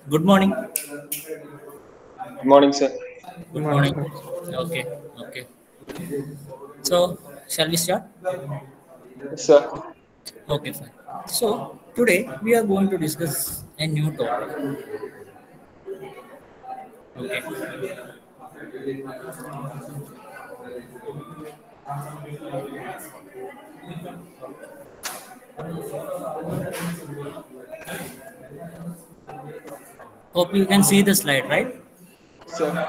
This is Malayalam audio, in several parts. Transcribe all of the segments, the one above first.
Good morning. Good morning, sir. Good morning. Okay. Okay. So, shall we start? Yes, sir. Okay, fine. So, today we are going to discuss a new topic. Okay. Hope you can see the slide, right? Sir.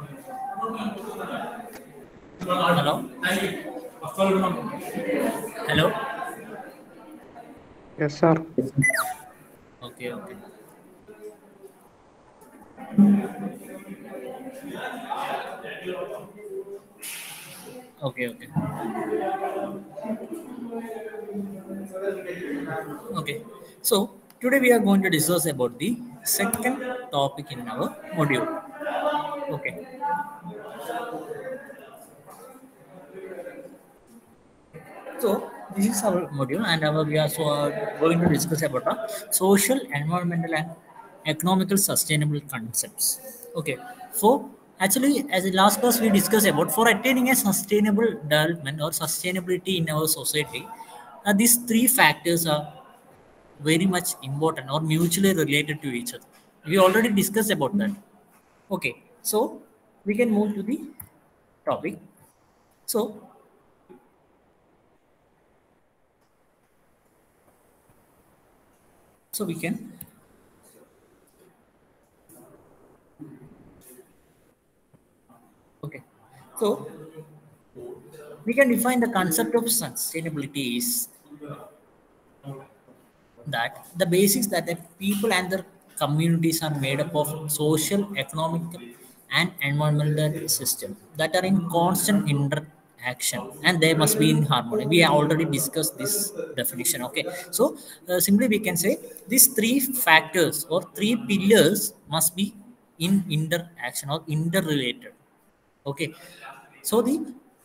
Hello? Hello? Yes, sir. Okay, okay. Okay, okay. Okay. So, today we are going to discuss about the second topic in our module. Okay. So this is our module, and we are going to discuss about social, environmental, and economical sustainable concepts. Okay. For actually, as in last class we discussed about for attaining a sustainable development or sustainability in our society, these three factors are very much important or mutually related to each other. We already discussed about that. Okay. So we can move to the topic. So we can okay. So we can define the concept of sustainability is that the basics that the people and their communities are made up of social, economic, and environmental system that are in constant interaction and they must be in harmony. We have already discussed this definition. Okay, so simply we can say these three factors or three pillars must be in interaction or interrelated. Okay, so the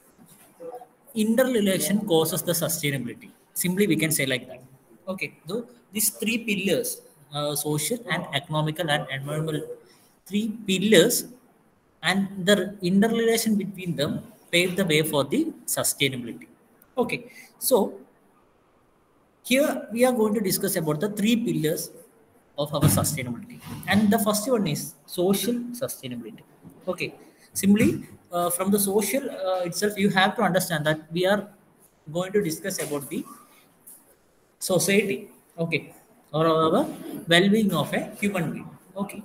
interrelation causes the sustainability. Simply, we can say like that. Okay, so these three pillars, social and economical and environmental, three pillars, and the interrelation between them pave the way for the sustainability. Okay, so here we are going to discuss about the three pillars of our sustainability, and the first one is social sustainability. Okay, simply from the social itself, you have to understand that we are going to discuss about the society. Okay, or our well-being of a human being. Okay,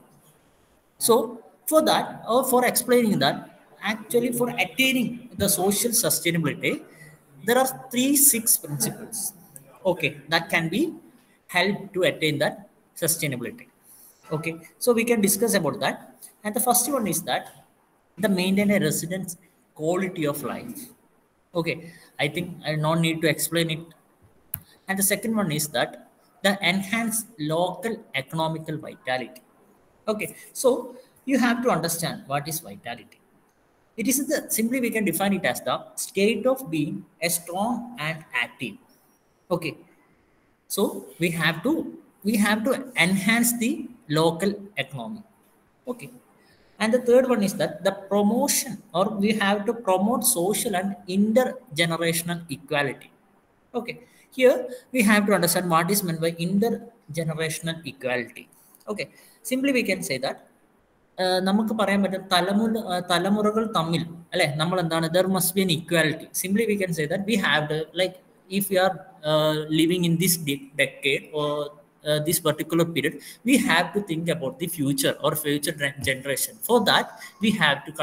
so for that or for explaining that, actually for attaining the social sustainability, there are three six principles. Okay, that can be helped to attain that sustainability. Okay, so we can discuss about that. And the first one is that the maintain a resident's quality of life. Okay, I think I don't need to explain it. And the second one is that the enhanced local economical vitality. Okay, so you have to understand what is vitality. It is the simply we can define it as the state of being a strong and active. Okay, so we have to enhance the local economy. Okay, and the third one is that the promotion or we have to promote social and intergenerational equality. Okay, here we have to understand what is meant by intergenerational equality. Okay, simply we can say that നമുക്ക് പറയാൻ പറ്റും തലമുറകൾ തമ്മിൽ അല്ലെ നമ്മൾ എന്താണ് there must be an equality. Simply we can say that we have to, like, if we are living in this decade or this particular period, we have to think about the future or future generation. For that we have to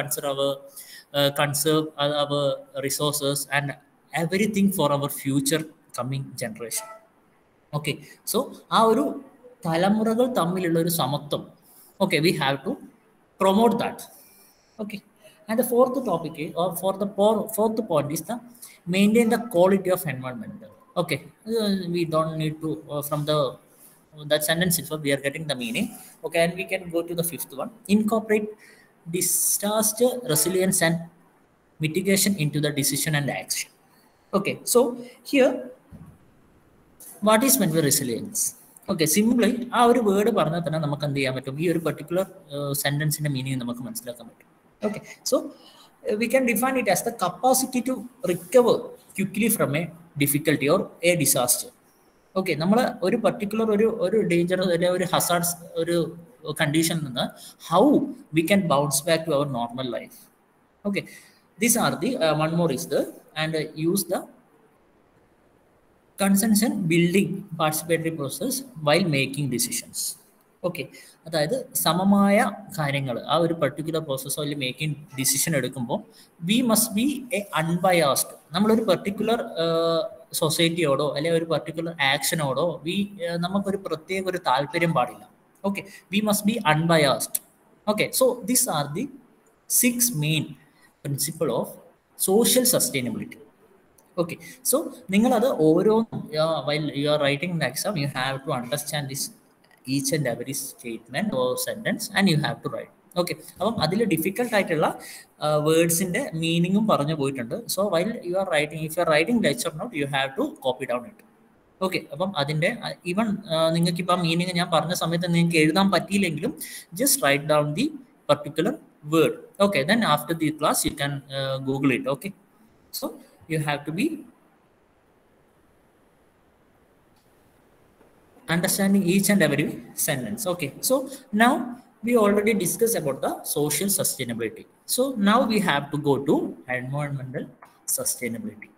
conserve our resources and everything for our future coming generation. Okay, so ആ ഒരു തലമുറകൾ തമ്മിലുള്ള ഒരു സമത്വം, okay, we have to promote that. Okay, and the fourth topic or fourth point is the maintain the quality of environment. Okay, we don't need to from the that sentence itself we are getting the meaning. Okay, and we can go to the fifth one: incorporate disaster resilience and mitigation into the decision and action. Okay, so here what is meant by resilience? Okay, simply ആ ഒരു വേർഡ് പറഞ്ഞാൽ തന്നെ നമുക്ക് എന്ത് ചെയ്യാൻ പറ്റും, ഈ ഒരു പെർട്ടിക്കുലർ സെന്റൻസിന്റെ മീനിങ് നമുക്ക് മനസ്സിലാക്കാൻ പറ്റും. Okay, so we can define it as the capacity to recover quickly from a difficulty or a disaster. Okay, നമ്മൾ ഒരു പർട്ടിക്കുലർ ഒരു ഡേഞ്ചർ അല്ലെങ്കിൽ ഒരു ഹസാർഡ്സ് ഒരു കണ്ടീഷനിൽ നിന്ന് how we can bounce back to our normal life. Okay, these are the one more is the and use the consensus building participatory process while making decisions. Okay, അതായത് സമമായ കാര്യങ്ങൾ ആ ഒരു പർട്ടിക്കുലർ പ്രോസസ്സോ അല്ലെങ്കിൽ മേക്കിംഗ് ഡിസിഷൻ എടുക്കുമ്പോൾ we must be a unbiased. നമ്മളൊരു പർട്ടിക്കുലർ സൊസൈറ്റിയോടോ അല്ലെങ്കിൽ ഒരു പർട്ടിക്കുലർ ആക്ഷനോടോ നമുക്കൊരു പ്രത്യേക ഒരു താല്പര്യം പാടില്ല. Okay, we must be unbiased. Okay, so these are the 6 main principle of social sustainability. Okay, so നിങ്ങളത് ഓരോന്നും while you are writing the exam you have to understand this each and every statement or sentence and you have to write. Okay, അപ്പം അതിൽ ഡിഫിക്കൽട്ട് ആയിട്ടുള്ള വേർഡ്സിന്റെ മീനിങ്ങും പറഞ്ഞു പോയിട്ടുണ്ട്. So while you are writing, if you are writing lecture note you have to copy down it. Okay, അപ്പം അതിന്റെ ഈവൻ നിങ്ങൾക്ക് ഇപ്പം മീനിങ് ഞാൻ പറഞ്ഞ സമയത്ത് നിങ്ങൾക്ക് എഴുതാൻ പറ്റിയില്ലെങ്കിലും just write down the particular word. Okay, then after the class you can Google it. Okay, so you have to be understanding each and every sentence. Okay, so now we already discussed about the social sustainability. So now we have to go to environmental sustainability.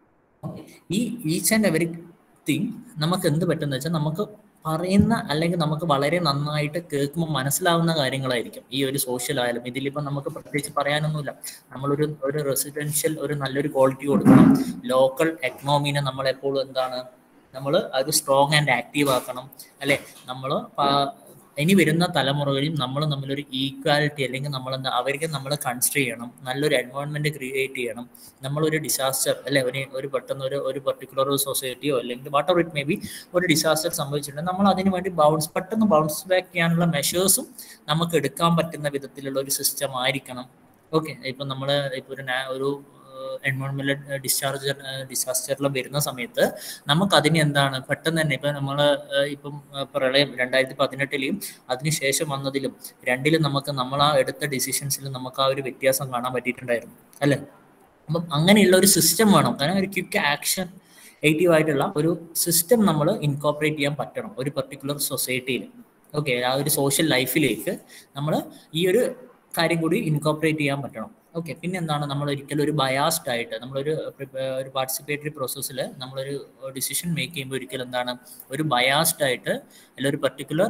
Each and every thing നമുക്ക് എന്ത് പറ്റുന്ന വെച്ചാൽ നമുക്ക് പറയുന്ന അല്ലെങ്കിൽ നമുക്ക് വളരെ നന്നായിട്ട് കേൾക്കുമ്പോൾ മനസ്സിലാവുന്ന കാര്യങ്ങളായിരിക്കും. ഈ ഒരു സോഷ്യൽ ആയാലും ഇതിലിപ്പോൾ നമുക്ക് പ്രത്യേകിച്ച് പറയാനൊന്നുമില്ല. നമ്മളൊരു റെസിഡൻഷ്യൽ ഒരു നല്ലൊരു ക്വാളിറ്റി കൊടുക്കണം. ലോക്കൽ എക്കണോമീനെ നമ്മളെപ്പോഴും എന്താണ് നമ്മൾ അത് സ്ട്രോങ് ആൻഡ് ആക്റ്റീവ് ആക്കണം, അല്ലെ? നമ്മൾ ഇനി വരുന്ന തലമുറകളിൽ നമ്മൾ തമ്മിലൊരു ഈക്വാലിറ്റി അല്ലെങ്കിൽ നമ്മളെന്താ അവർക്ക് നമ്മൾ കൺസിഡർ ചെയ്യണം, നല്ലൊരു എൻവയോൺമെന്റ് ക്രിയേറ്റ് ചെയ്യണം. നമ്മളൊരു ഡിസാസ്റ്റർ അല്ലെ ഒരു പെട്ടെന്ന് ഒരു പർട്ടിക്കുലർ സൊസൈറ്റിയോ അല്ലെങ്കിൽ whatever it may be ഒരു ഡിസാസ്റ്റർ സംഭവിച്ചിട്ടുണ്ടെങ്കിൽ നമ്മൾ അതിന് വേണ്ടി പെട്ടെന്ന് ബൗൺസ് ബാക്ക് ചെയ്യാനുള്ള മെഷേഴ്സും നമുക്ക് എടുക്കാൻ പറ്റുന്ന വിധത്തിലുള്ള ഒരു സിസ്റ്റം ആയിരിക്കണം. ഓക്കെ, ഇപ്പം നമ്മൾ ഇപ്പോൾ ഒരു എൻവയോൺമെന്റൽ ഡിസാസ്റ്ററിൽ വരുന്ന സമയത്ത് നമുക്ക് അതിന് എന്താണ് പെട്ടെന്ന് തന്നെ ഇപ്പം നമ്മൾ ഇപ്പം പ്രളയം 2018 അതിനുശേഷം വന്നതിലും രണ്ടിലും നമ്മൾ ആ എടുത്ത ഡിസിഷൻസിൽ നമുക്ക് ആ ഒരു വ്യത്യാസം കാണാൻ പറ്റിയിട്ടുണ്ടായിരുന്നു, അല്ലേ? അപ്പം അങ്ങനെയുള്ള ഒരു സിസ്റ്റം വേണം. കാരണം ഒരു ക്വിക്ക് ആക്ഷൻ ആയിട്ടുള്ള ഒരു സിസ്റ്റം നമ്മൾ ഇൻകോർപ്പറേറ്റ് ചെയ്യാൻ പറ്റണം ഒരു പർട്ടിക്കുലർ സൊസൈറ്റിയിൽ. ഓക്കെ, ആ ഒരു സോഷ്യൽ ലൈഫിലേക്ക് നമ്മൾ ഈ ഒരു കാര്യം കൂടി ഇൻകോർപ്പറേറ്റ് ചെയ്യാൻ പറ്റണം. ഓക്കെ, പിന്നെ എന്താണ് നമ്മൾ ഒരിക്കലും ഒരു ബയാസ്ഡ് ആയിട്ട് നമ്മളൊരു പാർട്ടിസിപ്പേറ്ററി പ്രോസസ്സിൽ നമ്മളൊരു ഡിസിഷൻ മേക്ക് ചെയ്യുമ്പോൾ ഒരിക്കലും എന്താണ് ഒരു ബയാസ്ഡ് ആയിട്ട് അല്ലെങ്കിൽ ഒരു പർട്ടിക്കുലർ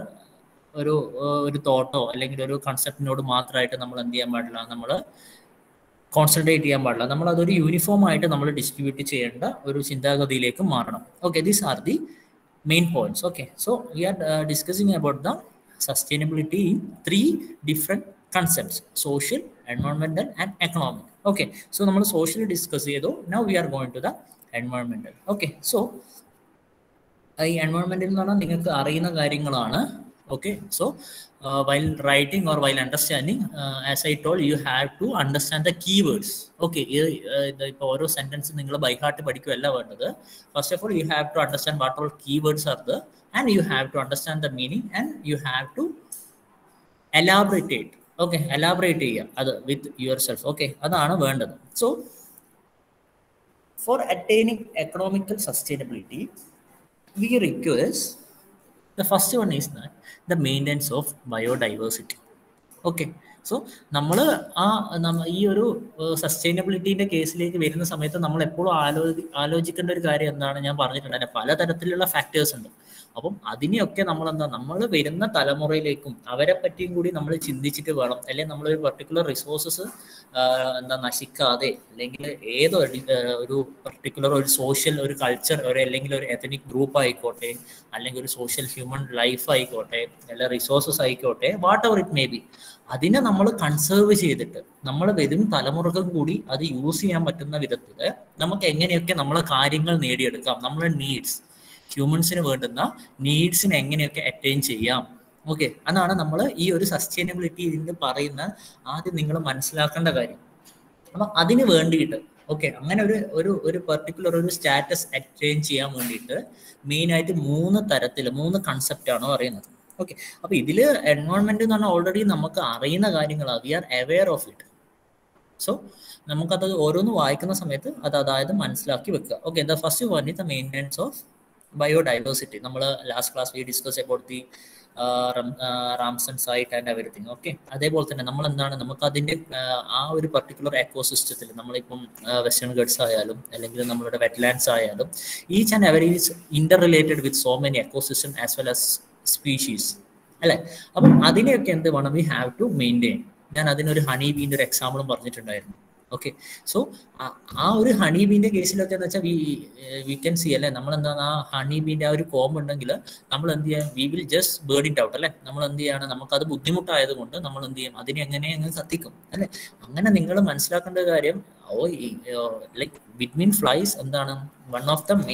ഒരു തോട്ടോ അല്ലെങ്കിൽ ഒരു കൺസെപ്റ്റിനോട് മാത്രമായിട്ട് നമ്മൾ എന്ത് ചെയ്യാൻ പാടില്ല, നമ്മൾ കോൺസെൻട്രേറ്റ് ചെയ്യാൻ പാടില്ല. നമ്മൾ അതൊരു യൂണിഫോം ആയിട്ട് നമ്മൾ ഡിസ്ട്രിബ്യൂട്ട് ചെയ്യേണ്ട ഒരു ചിന്താഗതിയിലേക്ക് മാറണം. Okay, these are the main points. Okay, so we are discussing about the sustainability in 3 different concepts: social, environmental and economic. Okay, so നമ്മൾ സോഷ്യൽ ഡിസ്കസ് ചെയ്തു. Now we are going to the environmental. Okay, so ഈ എൻവയോൺമെന്റിൽ എന്ന് പറഞ്ഞാൽ നിങ്ങൾക്ക് അറിയുന്ന കാര്യങ്ങളാണ്. Okay, so while writing or while understanding, as I told you have to understand the keywords. Okay, ഇപ്പോൾ ഓരോ സെന്റൻസ് നിങ്ങൾ ബൈ ഹാർട്ട് പഠിക്കുകയല്ല വേണ്ടത്. First of all you have to understand what all keywords are there and you have to understand the meaning and you have to elaborate it. Okay, elaborate ചെയ്യുക അത് വിത്ത് യുവർ സെൽഫ്. ഓക്കെ, അതാണ് വേണ്ടത്. So for attaining economical sustainability we requires the first one is the maintenance of biodiversity. Okay, so നമ്മൾ ഈ ഒരു സസ്റ്റൈനബിലിറ്റീൻ്റെ കേസിലേക്ക് വരുന്ന സമയത്ത് നമ്മൾ എപ്പോഴും ആലോചിക്കേണ്ട ഒരു കാര്യം എന്താണ്, ഞാൻ പറഞ്ഞിട്ടുണ്ട് പലതരത്തിലുള്ള ഫാക്ടേഴ്സ് ഉണ്ട്. അപ്പം അതിനെയൊക്കെ നമ്മൾ വരുന്ന തലമുറയിലേക്കും അവരെ പറ്റിയും കൂടി നമ്മൾ ചിന്തിച്ചിട്ട് വേണം. അല്ലെങ്കിൽ നമ്മളൊരു പർട്ടിക്കുലർ റിസോഴ്സസ് നശിക്കാതെ അല്ലെങ്കിൽ ഏതോ ഒരു പർട്ടിക്കുലർ ഒരു സോഷ്യൽ ഒരു കൾച്ചർ അല്ലെങ്കിൽ ഒരു എത്തനിക് ഗ്രൂപ്പ് ആയിക്കോട്ടെ അല്ലെങ്കിൽ ഒരു സോഷ്യൽ ഹ്യൂമൻ ലൈഫ് ആയിക്കോട്ടെ അല്ലെങ്കിൽ റിസോഴ്സസ് ആയിക്കോട്ടെ whatever it may be, അതിനെ നമ്മൾ കൺസേർവ് ചെയ്തിട്ട് നമ്മൾ വരും തലമുറകൾ കൂടി അത് യൂസ് ചെയ്യാൻ പറ്റുന്ന വിധത്തിൽ നമുക്ക് എങ്ങനെയൊക്കെ നമ്മളെ കാര്യങ്ങൾ നേടിയെടുക്കാം, നമ്മളെ നീഡ്സ് ഹ്യൂമൻസിന് വേണ്ടുന്ന നീഡ്സിനെ എങ്ങനെയൊക്കെ അറ്റൈൻ ചെയ്യാം. ഓക്കെ, അതാണ് നമ്മൾ ഈ ഒരു സസ്റ്റൈനബിലിറ്റി ഇതിന് പറയുന്ന ആദ്യം നിങ്ങൾ മനസ്സിലാക്കേണ്ട കാര്യം. അപ്പം അതിന് വേണ്ടിയിട്ട് ഓക്കെ, അങ്ങനെ ഒരു പെർട്ടിക്കുലർ ഒരു സ്റ്റാറ്റസ് അറ്റൈൻ ചെയ്യാൻ വേണ്ടിയിട്ട് മെയിനായിട്ട് 3 കൺസെപ്റ്റാണ് പറയുന്നത്. ഓക്കെ, അപ്പോൾ ഇതിൽ എൻവയോൺമെന്റ് എന്ന് പറഞ്ഞാൽ ഓൾറെഡി നമുക്ക് അറിയുന്ന കാര്യങ്ങളാണ്. We are aware of it. So നമുക്കത് ഓരോന്ന് വായിക്കുന്ന സമയത്ത് അതായത് മനസ്സിലാക്കി വെക്കുക. Okay, the first one is the maintenance of biodiversity. നമ്മൾ last class we discuss about the Ramsar site and everything. Okay, അതേപോലെ തന്നെ നമ്മൾ എന്താണ് നമുക്ക് അതിൻ്റെ ആ ഒരു പർട്ടിക്കുലർ എക്കോസിസ്റ്റത്തിൽ നമ്മളിപ്പം വെസ്റ്റേൺ ഗട്ട്സ് ആയാലും അല്ലെങ്കിൽ നമ്മളുടെ വെറ്റ്ലാൻഡ്സ് ആയാലും each and every is interrelated with so many ecosystem as well as species അല്ലേ. അപ്പം അതിനെയൊക്കെ എന്ത് വേണം, വി ഹാവ് ടു മെയിൻറ്റെയിൻ. ഞാൻ അതിനൊരു ഹണി ബീൻ്റെ ഒരു എക്സാമ്പിളും പറഞ്ഞിട്ടുണ്ടായിരുന്നു. ഓക്കെ, സോ ആ ഒരു ഹണി ബീൻ്റെ കേസിലൊക്കെ എന്ന് വെച്ചാൽ വി ക്യാൻ സി അല്ലേ, നമ്മൾ എന്താണ് ആ ഹണി ബീൻ്റെ ആ ഒരു കോംബ് ഉണ്ടെങ്കിൽ നമ്മൾ എന്ത് ചെയ്യാം, we will just bird it out അല്ലേ. നമ്മൾ എന്ത് ചെയ്യാണ്, നമുക്കത് ബുദ്ധിമുട്ടായത് കൊണ്ട് നമ്മൾ എന്ത് ചെയ്യും, അതിനെ എങ്ങനെ അങ്ങ് കത്തിക്കും അല്ലേ. അങ്ങനെ നിങ്ങൾ മനസ്സിലാക്കേണ്ട കാര്യം ലൈക്ക് ബിറ്റ്വീൻ ഫ്ലൈസ് എന്താണ് വൺ ഓഫ് ദ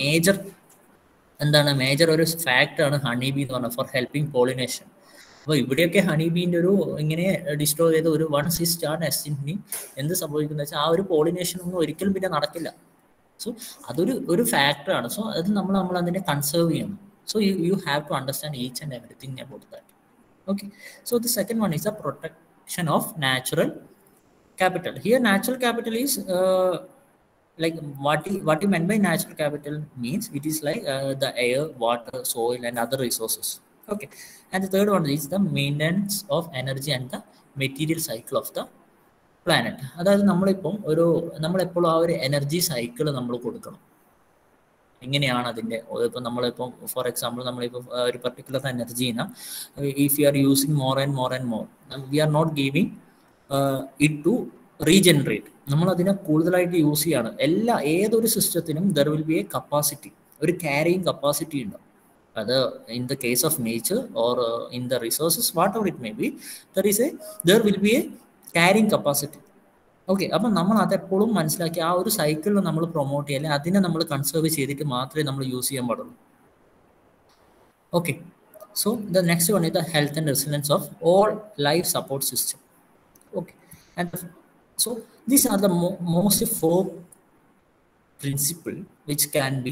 മേജർ ഒരു ഫാക്ടറാണ് ഹണി ബീ എന്ന് പറഞ്ഞാൽ ഫോർ ഹെൽപ്പിംഗ് പോളിനേഷൻ. അപ്പോൾ ഇവിടെയൊക്കെ ഹണി ബീൻ്റെ ഒരു ഇങ്ങനെ ഡിസ്ട്രോയ് ചെയ്ത് ഒരു വൺസ് ഈ സ്റ്റാർട്ട് എക്സ്റ്റിങ്ക്റ്റിംഗ് എന്ത് സംഭവിക്കുന്നത് വെച്ചാൽ ആ ഒരു പോളിനേഷൻ ഒന്നും ഒരിക്കലും പിന്നെ നടക്കില്ല. സോ അതൊരു ഫാക്ടറാണ്. സോ അത് നമ്മൾ അതിനെ കൺസേർവ് ചെയ്യണം. So you have to understand each and everything about that. Okay, so the second one is the protection of natural capital. Here natural capital is like what you meant by natural capital means it is like the air, water, soil and other resources. Okay, and the third one is the maintenance of energy and the material cycle of the planet. അതായത് നമ്മളെപ്പോഴും ആ ഒരു എനർജി സൈക്കിൾ നമ്മൾ കൊടുക്കണം. എങ്ങനെയാണ് അതിൻ്റെ ഇപ്പം നമ്മളിപ്പം ഫോർ എക്സാമ്പിൾ നമ്മളിപ്പോൾ ഒരു പർട്ടിക്കുലർ എനർജീന if you are using more and more we are not giving it to regenerate. നമ്മൾ അതിനെ കൂടുതലായിട്ട് യൂസ് ചെയ്യാണ്. ഏതൊരു സിസ്റ്റത്തിനും there will be a capacity, ഒരു ക്യാരിയിങ് കപ്പാസിറ്റി ഉണ്ടാവും. അത് in the case of nature or in the resources whatever it may be there will be a carrying capacity. Okay, അപ്പം നമ്മൾ അതെപ്പോഴും മനസ്സിലാക്കി ആ ഒരു സൈക്കിളിൽ നമ്മൾ പ്രൊമോട്ട് ചെയ്യല്ലേ, അതിനെ നമ്മൾ കൺസേർവ് ചെയ്തിട്ട് മാത്രമേ നമ്മൾ യൂസ് ചെയ്യാൻ പാടുള്ളൂ. Okay, so the next one is the health and resilience of all life support system. Okay, and so these are the most 4 principles which can be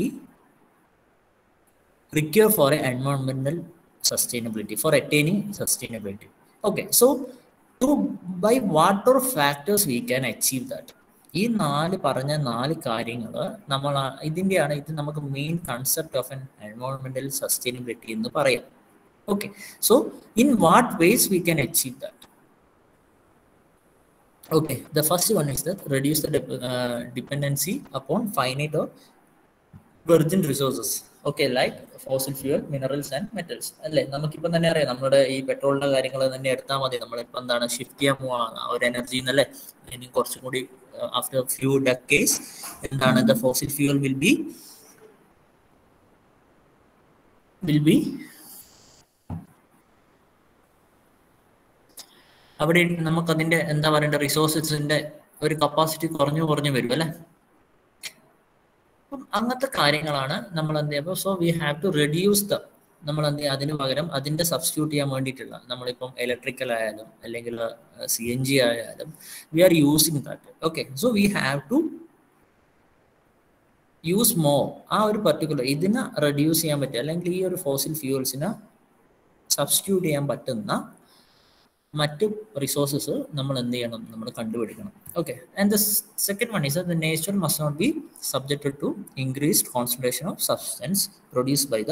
required for environmental sustainability, for attaining sustainability. Okay, so by what are factors we can achieve that? ഈ 4 കാര്യങ്ങൾ ഇത് നമുക്ക് മെയിൻ കൺസെപ്റ്റ് ഓഫ് എൻവയോൺമെന്റൽ സസ്റ്റൈനബിലിറ്റി എന്ന് പറയാം. Okay, so in what ways we can achieve that? Okay, the first one is that reduce the dependency upon finite or virgin resources. Okay, like fossil fuel, minerals and metals. അല്ലേ, നമുക്കിപ്പം തന്നെ അറിയാം, നമ്മുടെ ഈ പെട്രോളിൻ്റെ കാര്യങ്ങൾ തന്നെ എടുത്താൽ മതി. നമ്മളിപ്പോൾ എന്താണ് ഷിഫ്റ്റ് ചെയ്യാൻ പോവാണ് ഒരു എനർജി എന്നല്ലേ. ഇനി കുറച്ചും കൂടി ആഫ്റ്റർ ഫ്യൂ ഡെക്കേഡ്സ് എന്താണ് the fossil fuel will be അവിടെ നമുക്കതിൻ്റെ എന്താ പറയേണ്ട റിസോഴ്സസിൻ്റെ ഒരു കപ്പാസിറ്റി കുറഞ്ഞു വരും അല്ലേ. അപ്പം അങ്ങനത്തെ കാര്യങ്ങളാണ് നമ്മൾ എന്ത് ചെയ്യുമ്പോൾ so we have to reduce നമ്മൾ എന്ത് ചെയ്യുക, അതിന് പകരം അതിൻ്റെ സബ്സ്റ്റിറ്റ്യൂട്ട് ചെയ്യാൻ വേണ്ടിയിട്ടുള്ള നമ്മളിപ്പം ഇലക്ട്രിക്കൽ ആയാലും അല്ലെങ്കിൽ CNG ആയാലും we are using that. Okay, so we have to use more. ആ ഒരു പർട്ടിക്കുലർ ഇതിനെ റെഡ്യൂസ് ചെയ്യാൻ പറ്റുക അല്ലെങ്കിൽ ഈ ഒരു ഫോസിൽ ഫ്യൂൾസിനെ സബ്സ്റ്റിറ്റ്യൂട്ട് ചെയ്യാൻ പറ്റുന്ന മറ്റ് റിസോഴ്സസ് നമ്മൾ എന്ത് ചെയ്യണം, നമ്മൾ കണ്ടുപിടിക്കണം. Okay, and the second one is the nature must not be subjected to increased concentration of substance produced by the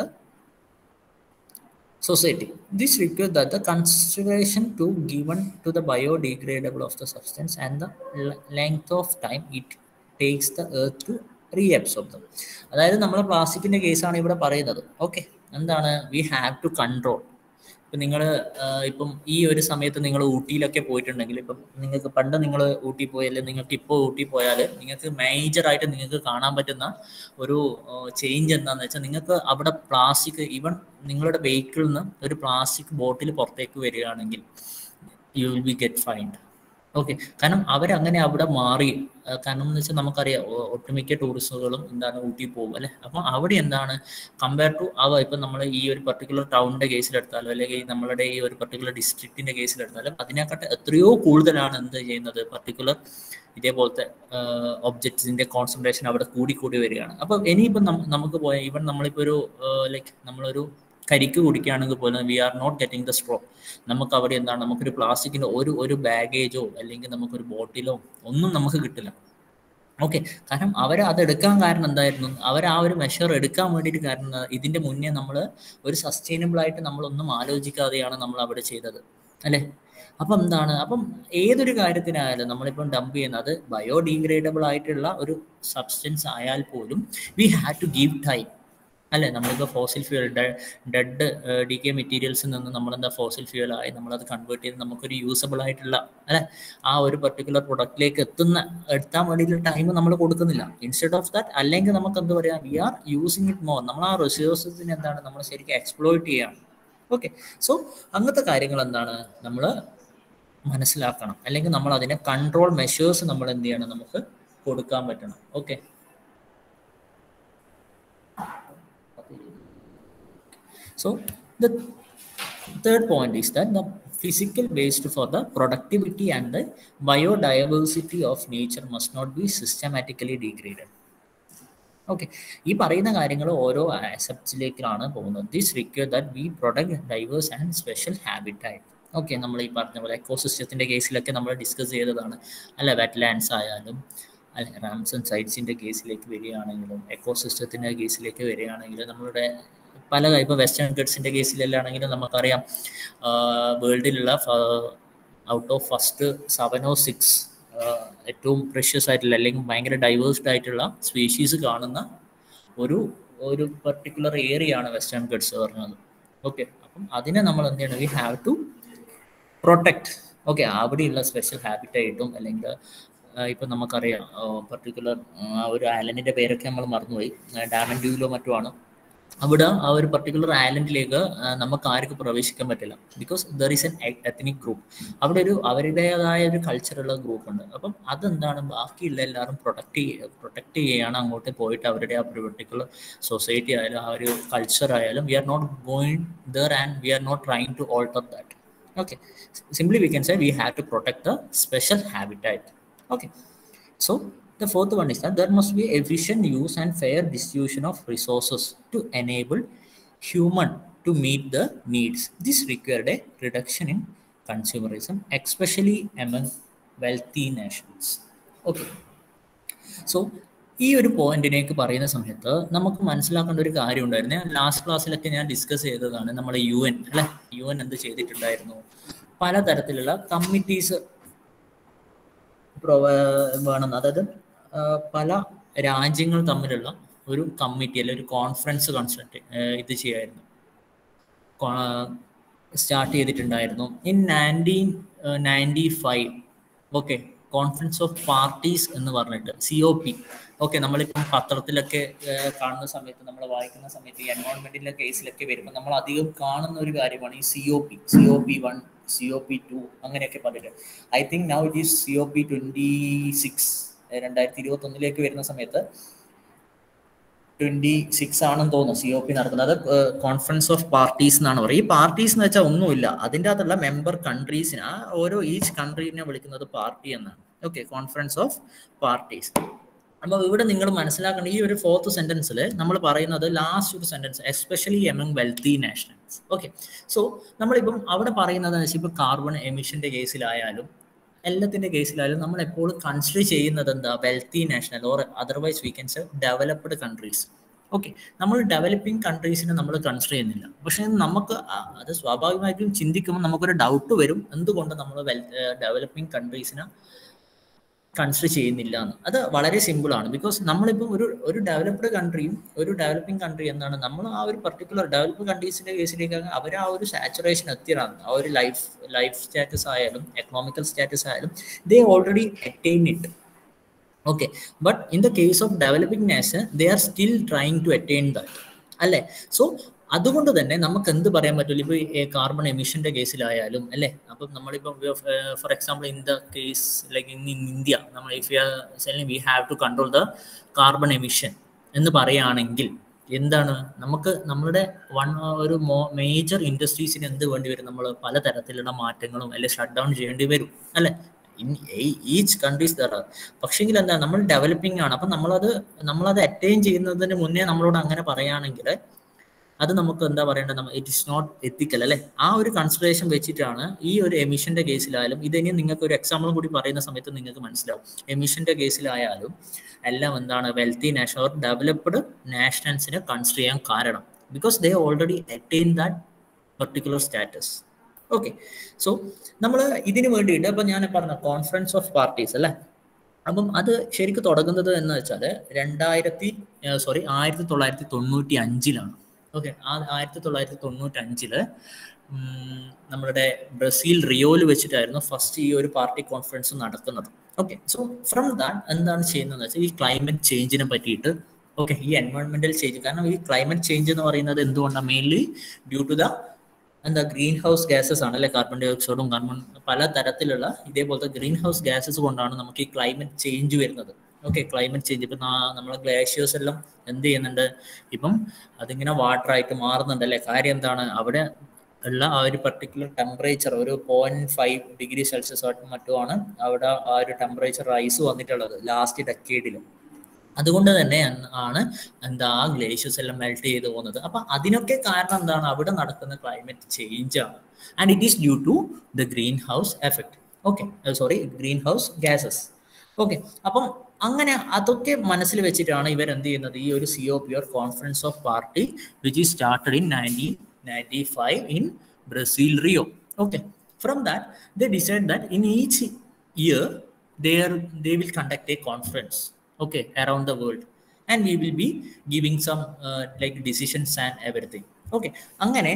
society. This requires that the consideration to given to the biodegradable of the substance and the length of time it takes the earth to reabsorb them. അതായത് നമ്മൾ പ്ലാസ്റ്റിക്കിൻ്റെ കേസാണ് ഇവിടെ പറയുന്നത്. ഓക്കെ, എന്താണ് വി ഹാവ് ടു കൺട്രോൾ. ഇപ്പം നിങ്ങൾ ഇപ്പം ഈ ഒരു സമയത്ത് നിങ്ങൾ ഊട്ടിയിലൊക്കെ പോയിട്ടുണ്ടെങ്കിൽ ഇപ്പം നിങ്ങൾക്ക് പണ്ട് നിങ്ങൾ ഊട്ടി പോയാൽ നിങ്ങൾക്ക് ഇപ്പോൾ ഊട്ടി പോയാൽ നിങ്ങൾക്ക് മേജറായിട്ട് നിങ്ങൾക്ക് കാണാൻ പറ്റുന്ന ഒരു ചേഞ്ച് എന്താണെന്ന് വെച്ചാൽ നിങ്ങൾക്ക് അവിടെ പ്ലാസ്റ്റിക് ഈവൻ നിങ്ങളുടെ വെഹിക്കിളിൽ നിന്ന് ഒരു പ്ലാസ്റ്റിക് ബോട്ടിൽ പുറത്തേക്ക് വരികയാണെങ്കിൽ you will be get fined. Okay, കാരണം അവരങ്ങനെ അവിടെ മാറി. കാരണം എന്ന് വെച്ചാൽ നമുക്കറിയാം ഒട്ടുമിക്ക ടൂറിസ്റ്റുകളും എന്താണ് ഊട്ടി പോകും അല്ലെ. അപ്പം അവിടെ എന്താണ് കമ്പയർ ടു ഇപ്പം നമ്മൾ ഈ ഒരു പർട്ടിക്കുലർ ടൗണിന്റെ കേസിലെടുത്താലും അല്ലെങ്കിൽ നമ്മളുടെ ഈ ഒരു പർട്ടിക്കുലർ ഡിസ്ട്രിക്റ്റിന്റെ കേസിലെടുത്താലും അതിനെക്കാട്ട് എത്രയോ കൂടുതലാണ് എന്ത് ചെയ്യുന്നത് പർട്ടിക്കുലർ ഇതേപോലത്തെ ഒബ്ജക്ട്സിന്റെ കോൺസെൻട്രേഷൻ അവിടെ കൂടി വരികയാണ്. അപ്പം ഇനിയിപ്പം നമുക്ക് പോയാൽ ഈവൻ നമ്മളിപ്പോൾ ഒരു ലൈക്ക് നമ്മളൊരു കരിക്ക് കുടിക്കുകയാണെങ്കിൽ പോലും we are not getting the straw. നമുക്ക് അവിടെ എന്താണ് നമുക്കൊരു പ്ലാസ്റ്റിക്കിൻ്റെ ഒരു ബാഗേജോ അല്ലെങ്കിൽ നമുക്കൊരു ബോട്ടിലോ ഒന്നും നമുക്ക് കിട്ടില്ല. ഓക്കെ, കാരണം അവർ അതെടുക്കാൻ കാരണം എന്തായിരുന്നു, അവർ ആ ഒരു മെഷർ എടുക്കാൻ വേണ്ടിയിട്ട് കാരണം ഇതിൻ്റെ മുന്നേ നമ്മൾ ഒരു സസ്റ്റൈനബിൾ ആയിട്ട് നമ്മളൊന്നും ആലോചിക്കാതെയാണ് നമ്മൾ അവിടെ ചെയ്തത് അല്ലേ. അപ്പം എന്താണ്, അപ്പം ഏതൊരു കാര്യത്തിനായാലും നമ്മളിപ്പം ഡംപ് ചെയ്യുന്നത് ബയോഡീഗ്രേഡബിൾ ആയിട്ടുള്ള ഒരു സബ്സ്റ്റൻസ് ആയാൽ പോലും we have to give time അല്ലേ. നമ്മളിപ്പോൾ fossil fuel dead decay മെറ്റീരിയൽസിൽ നിന്ന് നമ്മളെന്താ ഫോസിൽ ഫ്യൂലായി നമ്മളത് കൺവേർട്ട് ചെയ്ത് നമുക്കൊരു യൂസബിൾ ആയിട്ടുള്ള അല്ലെ ആ ഒരു പർട്ടിക്കുലർ പ്രൊഡക്റ്റിലേക്ക് എത്താൻ വേണ്ടിയിട്ടുള്ള ടൈം നമ്മൾ കൊടുക്കുന്നില്ല. ഇൻസ്റ്റെഡ് ഓഫ് ദാറ്റ് അല്ലെങ്കിൽ നമുക്ക് എന്താ പറയുക, we are using it more. നമ്മൾ ആ റിസോഴ്സസിന് എന്താണ് നമ്മൾ ശരിക്കും എക്സ്പ്ലോയിറ്റ് ചെയ്യുകയാണ്. ഓക്കെ, സോ അങ്ങനത്തെ കാര്യങ്ങൾ എന്താണ് നമ്മൾ മനസ്സിലാക്കണം, അല്ലെങ്കിൽ നമ്മൾ അതിനെ കൺട്രോൾ മെഷേഴ്സ് നമ്മൾ എന്ത് ചെയ്യണം, നമുക്ക് കൊടുക്കാൻ പറ്റണം. Okay, so the third point is that the physical waste for the productivity and the biodiversity of nature must not be systematically degraded. Okay, ഈ പറയുന്ന കാര്യങ്ങൾ ഓരോ ആസ്പെക്ട്സിലേക്കാണ് പോകുന്നത്. This require that we product diverse and special habitat. Okay, നമ്മൾ ഈ പറഞ്ഞ പോലെ എക്കോസിസ്റ്റത്തിൻ്റെ കേസിലൊക്കെ നമ്മൾ ഡിസ്കസ് ചെയ്തതാണ് അല്ല. വെറ്റ്ലാൻഡ്സ് ആയാലും അല്ല, റാംസൺ സൈറ്റ്സിൻ്റെ കേസിലേക്ക് വരികയാണെങ്കിലും എക്കോസിസ്റ്റത്തിൻ്റെ കേസിലേക്ക് വരികയാണെങ്കിലും നമ്മളുടെ പല ഇപ്പോൾ വെസ്റ്റേൺ ഗട്ട്സിൻ്റെ കേസിലാണെങ്കിലും നമുക്കറിയാം വേൾഡിലുള്ള ഔട്ട് ഓഫ് ഫസ്റ്റ് 7 or 6 ഏറ്റവും പ്രഷ്യസ് ആയിട്ടുള്ള അല്ലെങ്കിൽ ഭയങ്കര ഡൈവേഴ്സ്ഡ് ആയിട്ടുള്ള സ്പീഷീസ് കാണുന്ന ഒരു പർട്ടിക്കുലർ ഏരിയ ആണ് വെസ്റ്റേൺ ഗട്ട്സ് പറഞ്ഞത്. ഓക്കെ, അപ്പം അതിനെ നമ്മൾ എന്ത് ചെയ്യണം, we have to protect. Okay, അവിടെയുള്ള സ്പെഷ്യൽ ഹാബിറ്റായിട്ടും അല്ലെങ്കിൽ ഇപ്പം നമുക്കറിയാം പർട്ടിക്കുലർ ഒരു ഐലൻഡിൻ്റെ പേരൊക്കെ നമ്മൾ മറന്നുപോയി, ഡാമൻഡ്യൂലോ മറ്റുമാണ്. അവിടെ ആ ഒരു പർട്ടിക്കുലർ ഐലൻഡിലേക്ക് നമുക്ക് ആർക്കും പ്രവേശിക്കാൻ പറ്റില്ല. Because there is an ethnic group. അവിടെ അവരുടേതായ ഒരു കൾച്ചറുള്ള ഗ്രൂപ്പ് ഉണ്ട്. അപ്പം അതെന്താണ് ബാക്കിയുള്ള എല്ലാവരും പ്രൊട്ടക്ട് ചെയ്യുകയാണ് അങ്ങോട്ട് പോയിട്ട് അവരുടെ ആ ഒരു പർട്ടിക്കുലർ സൊസൈറ്റി ആയാലും ആ ഒരു കൾച്ചർ ആയാലും. We are not going there and we are not trying to alter that. Okay, simply we can say we have to protect the special habitat. Okay, so the fourth one is that there must be efficient use and fair distribution of resources to enable human to meet the needs. This required a reduction in consumerism, especially among wealthy nations. Okay, so ഈ ഒരു പോയിന്റിനേക്ക് പറയുന്ന സമയത്ത് നമുക്ക് മനസ്സിലാക്കേണ്ട ഒരു കാര്യം ഉണ്ടായിരുന്നു. ലാസ്റ്റ് ക്ലാസ്സിലൊക്കെ ഞാൻ ഡിസ്കസ് ചെയ്തതാണ്. നമ്മുടെ UN അല്ലെ, UN എന്ത് ചെയ്തിട്ടുണ്ടായിരുന്നു, പലതരത്തിലുള്ള കമ്മിറ്റീസ് വേണം. അതായത് പല രാജ്യങ്ങൾ തമ്മിലുള്ള ഒരു കമ്മിറ്റി അല്ലെങ്കിൽ ഒരു കോൺഫറൻസ് ഇത് ചെയ്യായിരുന്നു, സ്റ്റാർട്ട് ചെയ്തിട്ടുണ്ടായിരുന്നു in 1995. Okay, conference of parties എന്ന് പറഞ്ഞിട്ട് COP. ഓക്കെ, നമ്മളിപ്പം പത്രത്തിലൊക്കെ കാണുന്ന സമയത്ത് നമ്മൾ വായിക്കുന്ന സമയത്ത് ഈ എൻവയോൺമെന്റിന്റെ കേസിലൊക്കെ വരുമ്പോൾ നമ്മൾ അധികം കാണുന്ന ഒരു കാര്യമാണ് ഈ COP1, COP2 അങ്ങനെയൊക്കെ പറഞ്ഞിട്ട്. I think now it is COP 26 2021 വരുന്ന സമയത്ത് 26 ആണെന്ന് തോന്നുന്നു COP നടക്കുന്നത്. അത് കോൺഫറൻസ് ഓഫ് പാർട്ടീസ് എന്നാണ് പറയുക. ഈ പാർട്ടീസ് എന്ന് വെച്ചാൽ ഒന്നുമില്ല, അതിൻ്റെ അകത്തുള്ള മെമ്പർ കൺട്രീസിന് ഓരോ ഈച്ച് കൺട്രീനെ വിളിക്കുന്നത് പാർട്ടി എന്നാണ്. Okay, conference of parties. അപ്പോൾ ഇവിടെ നിങ്ങൾ മനസ്സിലാക്കേണ്ട ഈ ഒരു 4th സെന്റൻസിൽ നമ്മൾ പറയുന്നത് ലാസ്റ്റ് ഒരു sentence, especially among wealthy nationals. Okay, so നമ്മളിപ്പം അവിടെ പറയുന്നത് വെച്ചാൽ ഇപ്പോൾ കാർബൺ എമിഷന്റെ കേസിലായാലും എല്ലാത്തിൻ്റെ കേസിലായാലും നമ്മൾ എപ്പോഴും കൺസിഡർ ചെയ്യുന്നത് എന്താ, wealthy national or otherwise we can say developed countries. Okay, നമ്മൾ ഡെവലപ്പിംഗ് കൺട്രീസിനെ നമ്മൾ കൺസിഡർ ചെയ്യുന്നില്ല. പക്ഷേ നമുക്ക് അത് സ്വാഭാവികമായിട്ടും ചിന്തിക്കുമ്പോൾ നമുക്കൊരു ഡൗട്ട് വരും, എന്തുകൊണ്ട് നമ്മൾ ഡെവലപ്പിംഗ് കൺട്രീസിനെ കൺസിഡർ ചെയ്യുന്നില്ല എന്ന്. അത് വളരെ സിമ്പിളാണ്. ബിക്കോസ് നമ്മളിപ്പം ഒരു ഡെവലപ്ഡ് കൺട്രിയും ഒരു ഡെവലപ്പിംഗ് കൺട്രി എന്താണ്, നമ്മൾ ആ ഒരു പർട്ടിക്കുലർ ഡെവലപ്ഡ് കൺട്രീസിന്റെ കേസിലേക്ക് അവർ ആ ഒരു സാച്ചുറേഷൻ എത്തിയതാണ്. ആ ഒരു ലൈഫ് സ്റ്റാറ്റസ് ആയാലും എക്കണോമിക്കൽ സ്റ്റാറ്റസ് ആയാലും they already attain it. Okay, but in the case of developing nation they are still trying to attain that അല്ലേ. സോ അതുകൊണ്ട് തന്നെ നമുക്ക് എന്ത് പറയാൻ പറ്റില്ല, ഇപ്പോൾ കാർബൺ എമിഷന്റെ കേസിലായാലും അല്ലേ. അപ്പം നമ്മളിപ്പോൾ for example in the case like in India, നമ്മൾ if you are saying we have to control the carbon emission എന്ന് പറയുകയാണെങ്കിൽ എന്താണ് നമുക്ക് നമ്മളുടെ ഒരു മേജർ ഇൻഡസ്ട്രീസിന് എന്ത് വേണ്ടി വരും, നമ്മൾ പലതരത്തിലുള്ള മാറ്റങ്ങളും അല്ലെ ഷട്ട് ഡൗൺ ചെയ്യേണ്ടി വരും അല്ലെ. In each countries there are. പക്ഷെങ്കിൽ എന്താണ്, നമ്മൾ ഡെവലപ്പിംഗ് ആണ്. അപ്പം നമ്മളത് അറ്റൈൻ ചെയ്യുന്നതിന് മുന്നേ നമ്മളോട് അങ്ങനെ പറയുകയാണെങ്കിൽ അത് നമുക്ക് എന്താ പറയേണ്ടത്, ഇറ്റ് ഇസ് നോട്ട് എത്തിക്കൽ അല്ലേ. ആ ഒരു കൺസിഡറേഷൻ വെച്ചിട്ടാണ് ഈ ഒരു എമിഷന്റെ കേസിലായാലും, ഇതിനി നിങ്ങൾക്ക് ഒരു എക്സാമ്പിൾ കൂടി പറയുന്ന സമയത്ത് നിങ്ങൾക്ക് മനസ്സിലാവും. എമിഷന്റെ കേസിലായാലും എല്ലാം എന്താണ് വെൽത്തി നാഷൻ ഓർ ഡെവലപ്ഡ് നാഷൻസിനെ കൺസിഡർ ചെയ്യാൻ കാരണം because they already attain that particular status. Okay, so നമ്മൾ ഇതിന് വേണ്ടിയിട്ട് ഇപ്പം ഞാൻ പറഞ്ഞ കോൺഫറൻസ് ഓഫ് പാർട്ടീസ് അല്ലേ, അപ്പം അത് ശരിക്കും തുടങ്ങുന്നത് എന്ന് വെച്ചാൽ 1995 ഓക്കെ. ആ 1995 നമ്മളുടെ ബ്രസീൽ റിയോയിൽ വെച്ചിട്ടായിരുന്നു ഫസ്റ്റ് ഈ ഒരു പാർട്ടി കോൺഫറൻസ് നടക്കുന്നത്. ഓക്കെ, സോ ഫ്രം ദാറ്റ് എന്താണ് ചെയ്യുന്നതെന്ന് വെച്ചാൽ ഈ ക്ലൈമറ്റ് ചേഞ്ചിനെ പറ്റിയിട്ട്, ഓക്കെ, ഈ എൻവയോൺമെന്റൽ ചേഞ്ച്, കാരണം ഈ ക്ലൈമറ്റ് ചേഞ്ച് എന്ന് പറയുന്നത് എന്തുകൊണ്ടാണ്, mainly due to the greenhouse gases ആണ് അല്ലെ. കാർബൺ ഡൈ ഓക്സൈഡും കാർബൺ പല തരത്തിലുള്ള ഇതേപോലത്തെ ഗ്രീൻ ഹൗസ് ഗ്യാസസ് കൊണ്ടാണ് നമുക്ക് ഈ ക്ലൈമറ്റ് ചേഞ്ച് വരുന്നത്. ഓക്കെ, ക്ലൈമറ്റ് ചേഞ്ച് ഇപ്പം നമ്മളെ ഗ്ലേഷ്യേഴ്സ് എല്ലാം എന്ത് ചെയ്യുന്നുണ്ട്, ഇപ്പം അതിങ്ങനെ വാട്ടർ ആയിട്ട് മാറുന്നുണ്ട് അല്ലെ. കാര്യം എന്താണ്, അവിടെ ഉള്ള ആ ഒരു പർട്ടിക്കുലർ ടെമ്പറേച്ചർ ഒരു 0.5 ഡിഗ്രി സെൽഷ്യസ് ആയിട്ടും മറ്റുമാണ് അവിടെ ആ ഒരു ടെമ്പറേച്ചർ റൈസ് വന്നിട്ടുള്ളത് ലാസ്റ്റ് ഡെക്കേഡിൽ. അതുകൊണ്ട് തന്നെ ആണ് എന്താ ആ ഗ്ലേഷ്യേഴ്സ് എല്ലാം മെൽറ്റ് ചെയ്ത് പോകുന്നത്. അപ്പൊ അതിനൊക്കെ കാരണം എന്താണ്, അവിടെ നടക്കുന്ന ക്ലൈമറ്റ് ചേഞ്ച് ആണ്. And it is due to the greenhouse effect. Okay, greenhouse gases. Okay, അപ്പം അങ്ങനെ അതൊക്കെ മനസ്സിൽ വെച്ചിട്ടാണ് ഇവർ എന്ത് ചെയ്യുന്നത്, ഈ ഒരു COP or conference of party which is started in 1995 in Brazil, Rio. Okay, from that they decide that in each year they will conduct a conference, okay, around the world, and we will be giving some like decisions and everything. Okay, അങ്ങനെ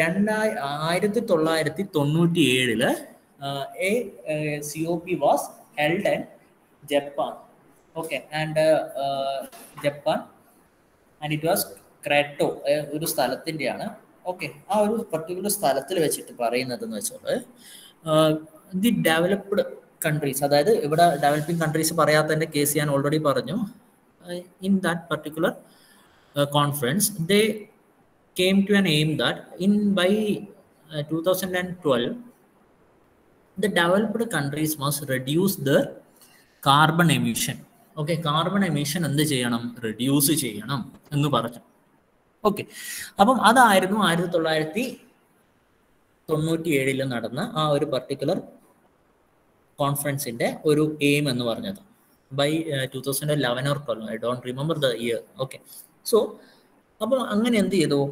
1997 a COP was held in Japan. Okay, and Japan, and it was ക്രേറ്റോ ഒരു സ്ഥലത്തിൻ്റെയാണ്. ഓക്കെ, ആ ഒരു പർട്ടിക്കുലർ സ്ഥലത്തിൽ വെച്ചിട്ട് പറയുന്നത് എന്ന് വെച്ചാൽ ദി ഡെവലപ്ഡ് കൺട്രീസ്, അതായത് ഇവിടെ ഡെവലപ്പിംഗ് കൺട്രീസ് പറയാത്തതിൻ്റെ കേസ് ഞാൻ ഓൾറെഡി പറഞ്ഞു. In that particular conference they came to an aim that by 2012 the developed countries must reduce their carbon emission. Okay, carbon emission എന്ത് ചെയ്യണം, റെഡ്യൂസ് ചെയ്യണം എന്ന് പറഞ്ഞു. ഓക്കെ, അപ്പം അതായിരുന്നു 1997 നടന്ന ആ ഒരു പർട്ടിക്കുലർ കോൺഫറൻസിന്റെ ഒരു എയിം എന്ന് പറഞ്ഞത്. By 2011 or 12, I don't remember the year. Okay, so അപ്പം അങ്ങനെ എന്ത് ചെയ്തു,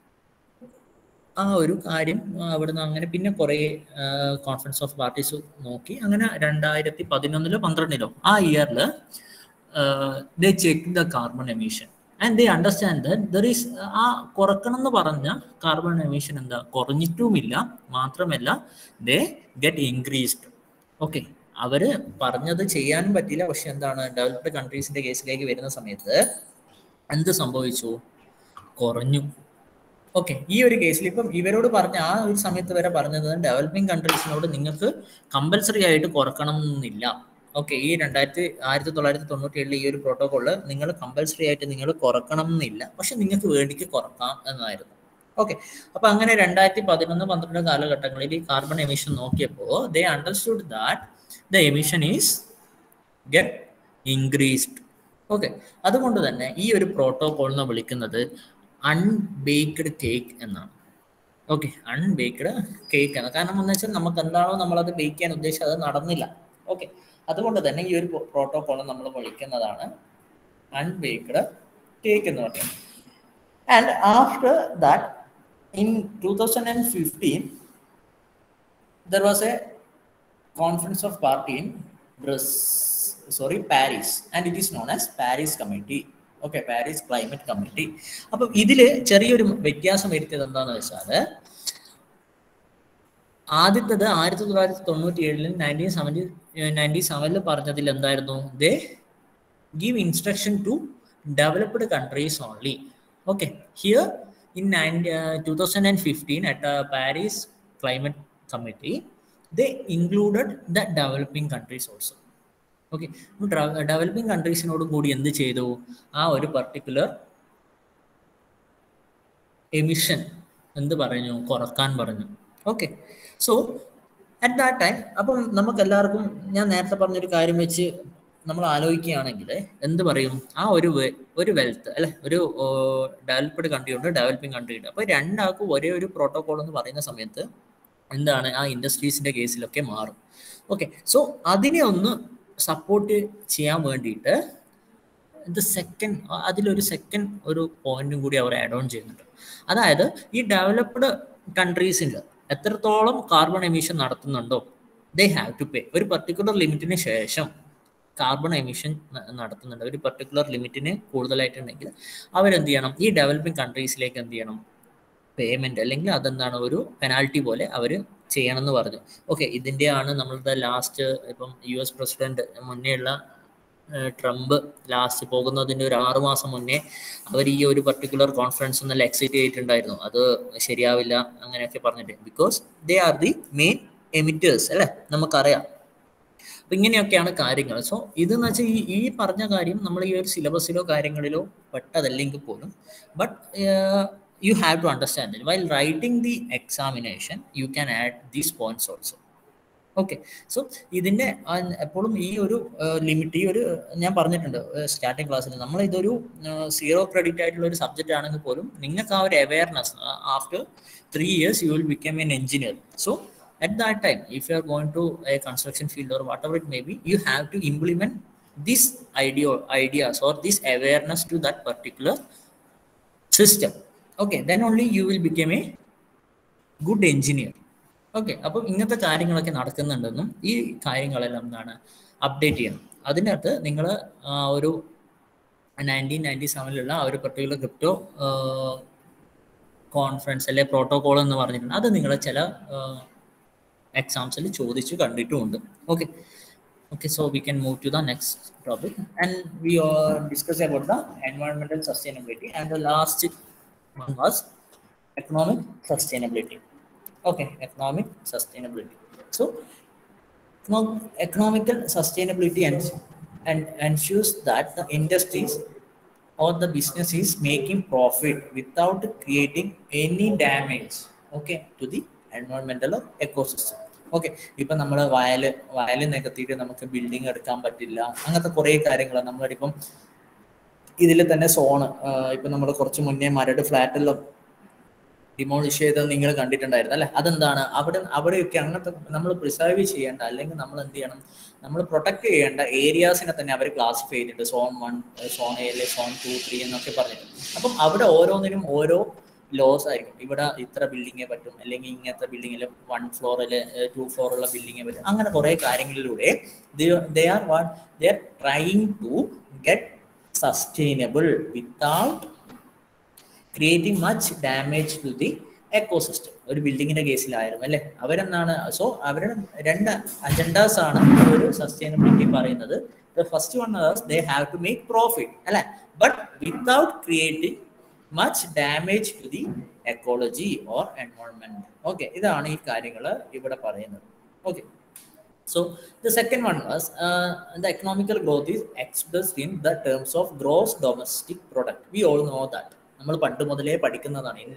ആ ഒരു കാര്യം അവിടുന്ന് അങ്ങനെ പിന്നെ കുറേ കോൺഫറൻസ് ഓഫ് പാർട്ടീസ് നോക്കി. അങ്ങനെ 2011 12 ആ ഇയറിൽ they checked the carbon emission and they understand that there is ആ കുറക്കണം എന്ന് പറഞ്ഞ കാർബൺ എമിഷൻ എന്താ കുറഞ്ഞിട്ടുമില്ല, മാത്രമല്ല they get increased. ഓക്കെ, അവര് പറഞ്ഞത് ചെയ്യാനും പറ്റില്ല. പക്ഷെ എന്താണ്, ഡെവലപ്ഡ് കൺട്രീസിന്റെ കേസിലേക്ക് വരുന്ന സമയത്ത് എന്ത് സംഭവിച്ചു, കുറഞ്ഞു. ഓക്കെ, ഈ ഒരു കേസിൽ ഇപ്പം ഇവരോട് പറഞ്ഞ ആ ഒരു സമയത്ത് വരെ പറഞ്ഞത് ഡെവലപ്പിംഗ് കൺട്രീസിനോട് നിങ്ങൾക്ക് കമ്പൽസറി ആയിട്ട് കുറക്കണം എന്നില്ല. ഓക്കെ, ഈ 1997 ഈ ഒരു പ്രോട്ടോകോളിൽ നിങ്ങൾ കമ്പൽസറി ആയിട്ട് നിങ്ങൾ കുറക്കണം എന്നില്ല, പക്ഷെ നിങ്ങൾക്ക് വേണ്ടിക്ക് കുറക്കാം എന്നായിരുന്നു. ഓക്കെ, അപ്പൊ അങ്ങനെ 2011-12 കാലഘട്ടങ്ങളിൽ ഈ കാർബൺ എമിഷൻ നോക്കിയപ്പോൾ they understood that the emission is get increased. Okay, അതുകൊണ്ട് തന്നെ ഈ ഒരു പ്രോട്ടോകോളിനെ വിളിക്കുന്നത് അൺബേക്ക്ഡ് കേക്ക് എന്നാണ്. ഓക്കെ, അൺബേക്ക്ഡ് കേക്ക് ആണ്. കാരണം എന്ന് വെച്ചാൽ നമുക്ക് എന്താണോ നമ്മളത് ബേക്ക് ചെയ്യാൻ ഉദ്ദേശിച്ചത് അത് നടന്നില്ല. ഓക്കെ, അതുകൊണ്ട് തന്നെ ഈ ഒരു പ്രോട്ടോകോൾ നമ്മൾ വിളിക്കുന്നതാണ് അൺബേക്ക്ഡ് കേക്ക് എന്ന് പറയുന്നത്. And after that in 2015 there was a conference of party in Paris, and it is known as Paris Committee. Okay, Paris Climate Committee. അപ്പോൾ ഇതില് ചെറിയൊരു വ്യത്യാസം വരുത്തിയത് എന്താണെന്ന് വെച്ചാൽ ആദ്യത്തേത് 1997 1997 പറഞ്ഞതിൽ എന്തായിരുന്നു, they give instruction to developed countries only. Okay, here in 2015 at a Paris Climate Committee, they included the developing countries also. Okay, developing കൺട്രീസിനോട് കൂടി എന്ത് ചെയ്തു, ആ ഒരു പർട്ടിക്കുലർ എമിഷൻ എന്ത് പറഞ്ഞു, കുറക്കാൻ പറഞ്ഞു. Okay, so at that time അപ്പം നമുക്ക് എല്ലാവർക്കും ഞാൻ നേരത്തെ പറഞ്ഞൊരു കാര്യം വെച്ച് നമ്മൾ ആലോചിക്കുകയാണെങ്കിൽ എന്ത് പറയും, ആ ഒരു വെൽത്ത് അല്ലെ, ഒരു ഡെവലപ്ഡ് കൺട്രി ഉണ്ട്, ഡെവലപ്പിംഗ് കൺട്രി ഉണ്ട്. അപ്പോൾ രണ്ടാൾക്കും ഒരേ ഒരു പ്രോട്ടോകോൾ എന്ന് പറയുന്ന സമയത്ത് എന്താണ് ആ ഇൻഡസ്ട്രീസിന്റെ കേസിലൊക്കെ മാറും. ഓക്കെ, സോ അതിനെ ഒന്ന് സപ്പോർട്ട് ചെയ്യാൻ വേണ്ടിയിട്ട് അതിലൊരു സെക്കൻഡ് ഒരു പോയിന്റും കൂടി അവർ ആഡ് ഓൺ ചെയ്യുന്നുണ്ട്. അതായത് ഈ ഡെവലപ്ഡ് കൺട്രീസിൽ എത്രത്തോളം കാർബൺ എമിഷൻ നടത്തുന്നുണ്ടോ, ദേ ഹാവ് ടു പേ. ഒരു പർട്ടിക്കുലർ ലിമിറ്റിന് ശേഷം കാർബൺ എമിഷൻ നടത്തുന്നുണ്ട്, ഒരു പർട്ടിക്കുലർ ലിമിറ്റിന് കൂടുതലായിട്ടുണ്ടെങ്കിൽ അവരെന്ത് ചെയ്യണം, ഈ ഡെവലപ്പിംഗ് കൺട്രീസിലേക്ക് എന്ത് ചെയ്യണം, പേയ്മെന്റ് അല്ലെങ്കിൽ അതെന്താണ് ഒരു പെനാൽറ്റി പോലെ അവർ ചെയ്യണം എന്ന് പറഞ്ഞു. ഓക്കെ, ഇതിൻ്റെയാണ് നമ്മളുടെ ലാസ്റ്റ് ഇപ്പം US പ്രസിഡന്റ് മുന്നേയുള്ള ട്രംപ് ലാസ്റ്റ് പോകുന്നതിൻ്റെ ഒരു 6 മാസം മുന്നേ അവർ ഈ ഒരു പർട്ടിക്കുലർ കോൺഫറൻസ് നല്ല എക്സൈറ്റ് ചെയ്തിട്ടുണ്ടായിരുന്നു. അത് ശരിയാവില്ല അങ്ങനെയൊക്കെ പറഞ്ഞിട്ട്, because they are the main emitters അല്ലേ, നമുക്കറിയാം. അപ്പം ഇങ്ങനെയൊക്കെയാണ് കാര്യങ്ങൾ. സോ ഇതെന്ന് വെച്ചാൽ ഈ പറഞ്ഞ കാര്യം നമ്മൾ ഈ ഒരു സിലബസിലോ കാര്യങ്ങളിലോ പെട്ടതല്ലെങ്കിൽ പോലും, but you have to understand that while writing the examination you can add these points also. Okay, so ഇതിൻ്റെ എപ്പോഴും ഈ ഒരു ലിമിറ്റ്, ഈ ഒരു ഞാൻ പറഞ്ഞിട്ടുണ്ട് സ്റ്റാർട്ടിങ് ക്ലാസ്സിൽ, നമ്മൾ ഇതൊരു 0 ക്രെഡിറ്റ് ആയിട്ടുള്ള ഒരു സബ്ജക്റ്റ് ആണെങ്കിൽ പോലും നിങ്ങൾക്ക് ആ ഒരു awareness, after 3 years you will become an engineer. So at that time if you are going to a construction field or whatever it may be, you have to implement this ideas or this awareness to that particular system. Okay, then only you will become a good engineer. Okay, അപ്പം ഇങ്ങനത്തെ കാര്യങ്ങളൊക്കെ നടക്കുന്നുണ്ടെന്നും ഈ കാര്യങ്ങളെല്ലാം എന്താണ് അപ്ഡേറ്റ് ചെയ്യണം. അതിനകത്ത് നിങ്ങൾ ഒരു 1997 ആ ഒരു പർട്ടിക്കുലർ ക്രിപ്റ്റോ കോൺഫറൻസ് അല്ലെ പ്രോട്ടോകോൾ എന്ന് പറഞ്ഞിട്ടുണ്ട്. അത് നിങ്ങൾ ചില എക്സാംസിൽ ചോദിച്ചു കണ്ടിട്ടുമുണ്ട്. Okay, so we can move to the next topic and we are discussing about the environmental sustainability, and the last one was economic sustainability. Okay, economic sustainability. So economical sustainability and ensures that the industries or the business is making profit without creating any damage, okay, to the environmental or ecosystem. Okay, ഇപ്പം നമ്മൾ വയൽ നികത്തിയിട്ട് നമുക്ക് ബിൽഡിംഗ് എടുക്കാൻ പറ്റില്ല, അങ്ങനത്തെ കുറേ കാര്യങ്ങൾ നമ്മളിപ്പം ഇതിൽ തന്നെ സോണ്, ഇപ്പം നമ്മൾ കുറച്ച് മുന്നേ മരട് ഫ്ലാറ്റെല്ലാം ഡിമോളിഷ് ചെയ്തത് നിങ്ങൾ കണ്ടിട്ടുണ്ടായിരുന്നു അല്ലേ. അതെന്താണ്, അവിടെയൊക്കെ അങ്ങനത്തെ നമ്മൾ പ്രിസർവ് ചെയ്യേണ്ട അല്ലെങ്കിൽ നമ്മൾ എന്ത് ചെയ്യണം, നമ്മൾ പ്രൊട്ടക്ട് ചെയ്യേണ്ട ഏരിയാസിനെ തന്നെ അവർ ക്ലാസിഫൈ ചെയ്തിട്ട് സോൺ 1, സോൺ A, സോൺ 2, 3 എന്നൊക്കെ പറഞ്ഞിട്ട്. അപ്പം അവിടെ ഓരോന്നിനും ഓരോ ലോസ് ആയിരിക്കും. ഇവിടെ ഇത്ര ബിൽഡിങ്ങേ പറ്റും, അല്ലെങ്കിൽ ഇങ്ങനത്തെ ബിൽഡിങ്ങിൽ 1 ഫ്ലോറിൽ 2 ഫ്ലോറുള്ള ബിൽഡിങ്ങേ പറ്റും. അങ്ങനെ കുറേ കാര്യങ്ങളിലൂടെ they are trying to get sustainable without creating much damage to the ecosystem. ഒരു ബിൽഡിങ്ങിന്റെ കേസിലായിരുന്നു അല്ലെ, അവരെന്താണ്, സോ അവരുടെ 2 അജണ്ടാസ് ആണ് ഒരു സസ്റ്റൈനബിലിറ്റി പറയുന്നത്. The first one is they have to make profit അല്ലെ, but without creating much damage to the ecology or environment. Okay, ഇതാണ് ഈ കാര്യങ്ങൾ ഇവിടെ പറയുന്നത്. Okay, so the second one was the economical growth is expressed in the terms of gross domestic product. We all know that. നമ്മൾ പണ്ട് മുതലേ പഠിക്കുന്നതാണ്. In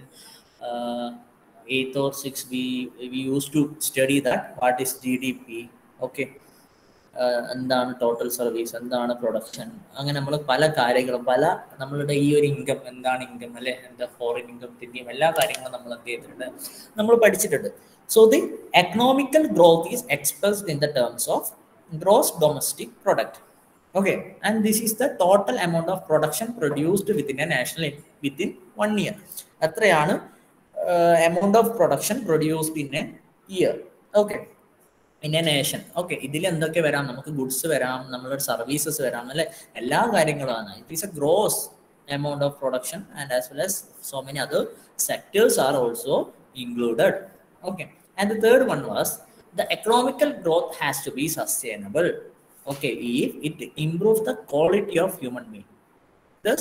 8th or 6th we used to study that what is GDP. Okay, എന്താണ് ടോട്ടൽ സർവീസ്, എന്താണ് പ്രൊഡക്ഷൻ, അങ്ങനെ നമ്മൾ പല കാര്യങ്ങളും നമ്മളുടെ ഈ ഒരു ഇൻകം, എന്താണ് ഇൻകം അല്ലെ, എന്താ ഫോറിൻ ഇൻകത്തിൻ്റെയും എല്ലാ കാര്യങ്ങളും നമ്മൾ എന്ത് ചെയ്തിട്ടുണ്ട്, നമ്മൾ പഠിച്ചിട്ടുണ്ട്. So the economical growth is expressed in the terms of gross domestic product. Okay, and this is the total amount of production produced within a national within 1 year. എത്രയാണ് amount of production produced in a year. Okay, in a nation. Okay, ഇതിൽ എന്തൊക്കെ വരാം, നമുക്ക് ഗുഡ്സ് വരാം, നമ്മളുടെ സർവീസസ് വരാം അല്ലെ, എല്ലാ കാര്യങ്ങളുമാണ്. It is a gross amount of production and as well as so many other sectors are also included. Okay, and the third one was the economical growth has to be sustainable. Okay, if it improves the quality of human being. Thus,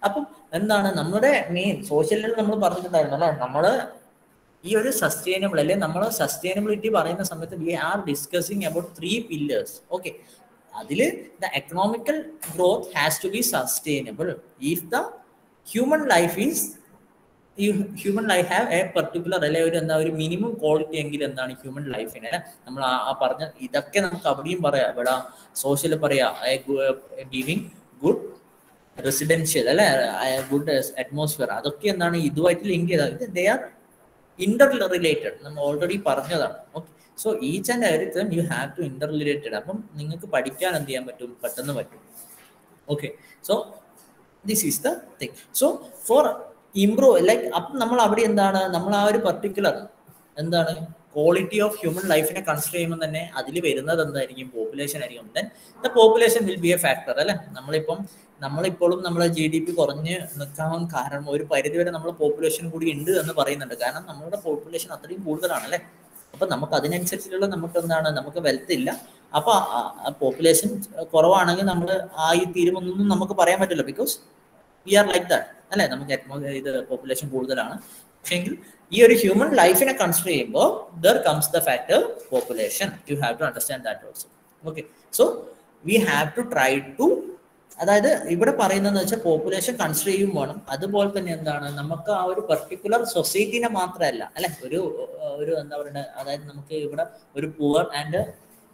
അപ്പം എന്താണ് നമ്മുടെ മെയിൻ സോഷ്യലിൽ നമ്മൾ പറഞ്ഞിട്ടുണ്ടായിരുന്നു അല്ലെ, നമ്മള് ഈ ഒരു സസ്റ്റൈനബിൾ അല്ലെ, നമ്മൾ സസ്റ്റൈനബിലിറ്റി പറയുന്ന സമയത്ത് we are discussing about 3 pillars. Okay, അതില് the economical growth has to be sustainable if the human life is human life have a particular അല്ലെ ഒരു എന്താ ഒരു മിനിമം ക്വാളിറ്റി എങ്കിൽ എന്താണ് ഹ്യൂമൻ ലൈഫിന് അല്ലെ. നമ്മൾ ആ പറഞ്ഞ ഇതൊക്കെ നമുക്ക് അവിടെയും പറയാം, ഇവിടെ സോഷ്യൽ പറയാം, ഗിവിങ് ഗുഡ് റെസിഡൻഷ്യൽ അല്ലെ, ഗുഡ് അറ്റ്മോസ്ഫിയർ, അതൊക്കെ എന്താണ് ഇതുമായിട്ട് ലിങ്ക് ചെയ്താൽ ദേ ആർ ഇന്റർ റിലേറ്റഡ്. നമ്മൾ ഓൾറെഡി പറഞ്ഞതാണ്. Okay, so each and everything you have to interrelated. അപ്പം നിങ്ങൾക്ക് പഠിക്കാൻ എന്ത് ചെയ്യാൻ പറ്റും, പെട്ടെന്ന് പറ്റും. Okay, so this is the thing. So for improve like അപ്പം നമ്മൾ അവിടെ എന്താണ് നമ്മൾ ആ ഒരു പർട്ടിക്കുലർ എന്താണ് ക്വാളിറ്റി ഓഫ് ഹ്യൂമൻ ലൈഫിനെ കൺസിഡർ ചെയ്യുമ്പോൾ തന്നെ അതിൽ വരുന്നത് എന്തായിരിക്കും, പോപ്പുലേഷൻ ആയിരിക്കും. Then the population will be a factor അല്ലെ. നമ്മളിപ്പോഴും നമ്മളെ GDP കുറഞ്ഞ് നിൽക്കാൻ കാരണം ഒരു പരിധി വരെ നമ്മൾ പോപ്പുലേഷൻ കൂടി ഉണ്ട് എന്ന് പറയുന്നുണ്ട്. കാരണം നമ്മളുടെ പോപ്പുലേഷൻ അത്രയും കൂടുതലാണ് അല്ലെ. അപ്പൊ നമുക്ക് അതിനനുസരിച്ചുള്ള നമുക്ക് എന്താണ് നമുക്ക് വെൽത്ത് ഇല്ല. അപ്പൊ പോപ്പുലേഷൻ കുറവാണെങ്കിൽ നമ്മൾ ആയി തീരുമെന്നൊന്നും നമുക്ക് പറയാൻ പറ്റില്ല. Because we are like that അല്ലെ. നമുക്ക് ഇത് പോപ്പുലേഷൻ കൂടുതലാണ്. പക്ഷെങ്കിൽ ഈ ഒരു ഹ്യൂമൻ ലൈഫിനെ കൺസിഡർ ചെയ്യുമ്പോൾ there comes the factor population. You have to understand that also. Okay, so we have to try to, അതായത് ഇവിടെ പറയുന്നതെന്ന് വെച്ചാൽ പോപ്പുലേഷൻ കൺസിഡർ ചെയ്യും വേണം. അതുപോലെ തന്നെ എന്താണ് നമുക്ക് ആ ഒരു പെർട്ടിക്കുലർ സൊസൈറ്റിനെ മാത്രമല്ല അല്ലെ, ഒരു എന്താ പറയുക, അതായത് നമുക്ക് ഇവിടെ ഒരു പുവർ ആൻഡ്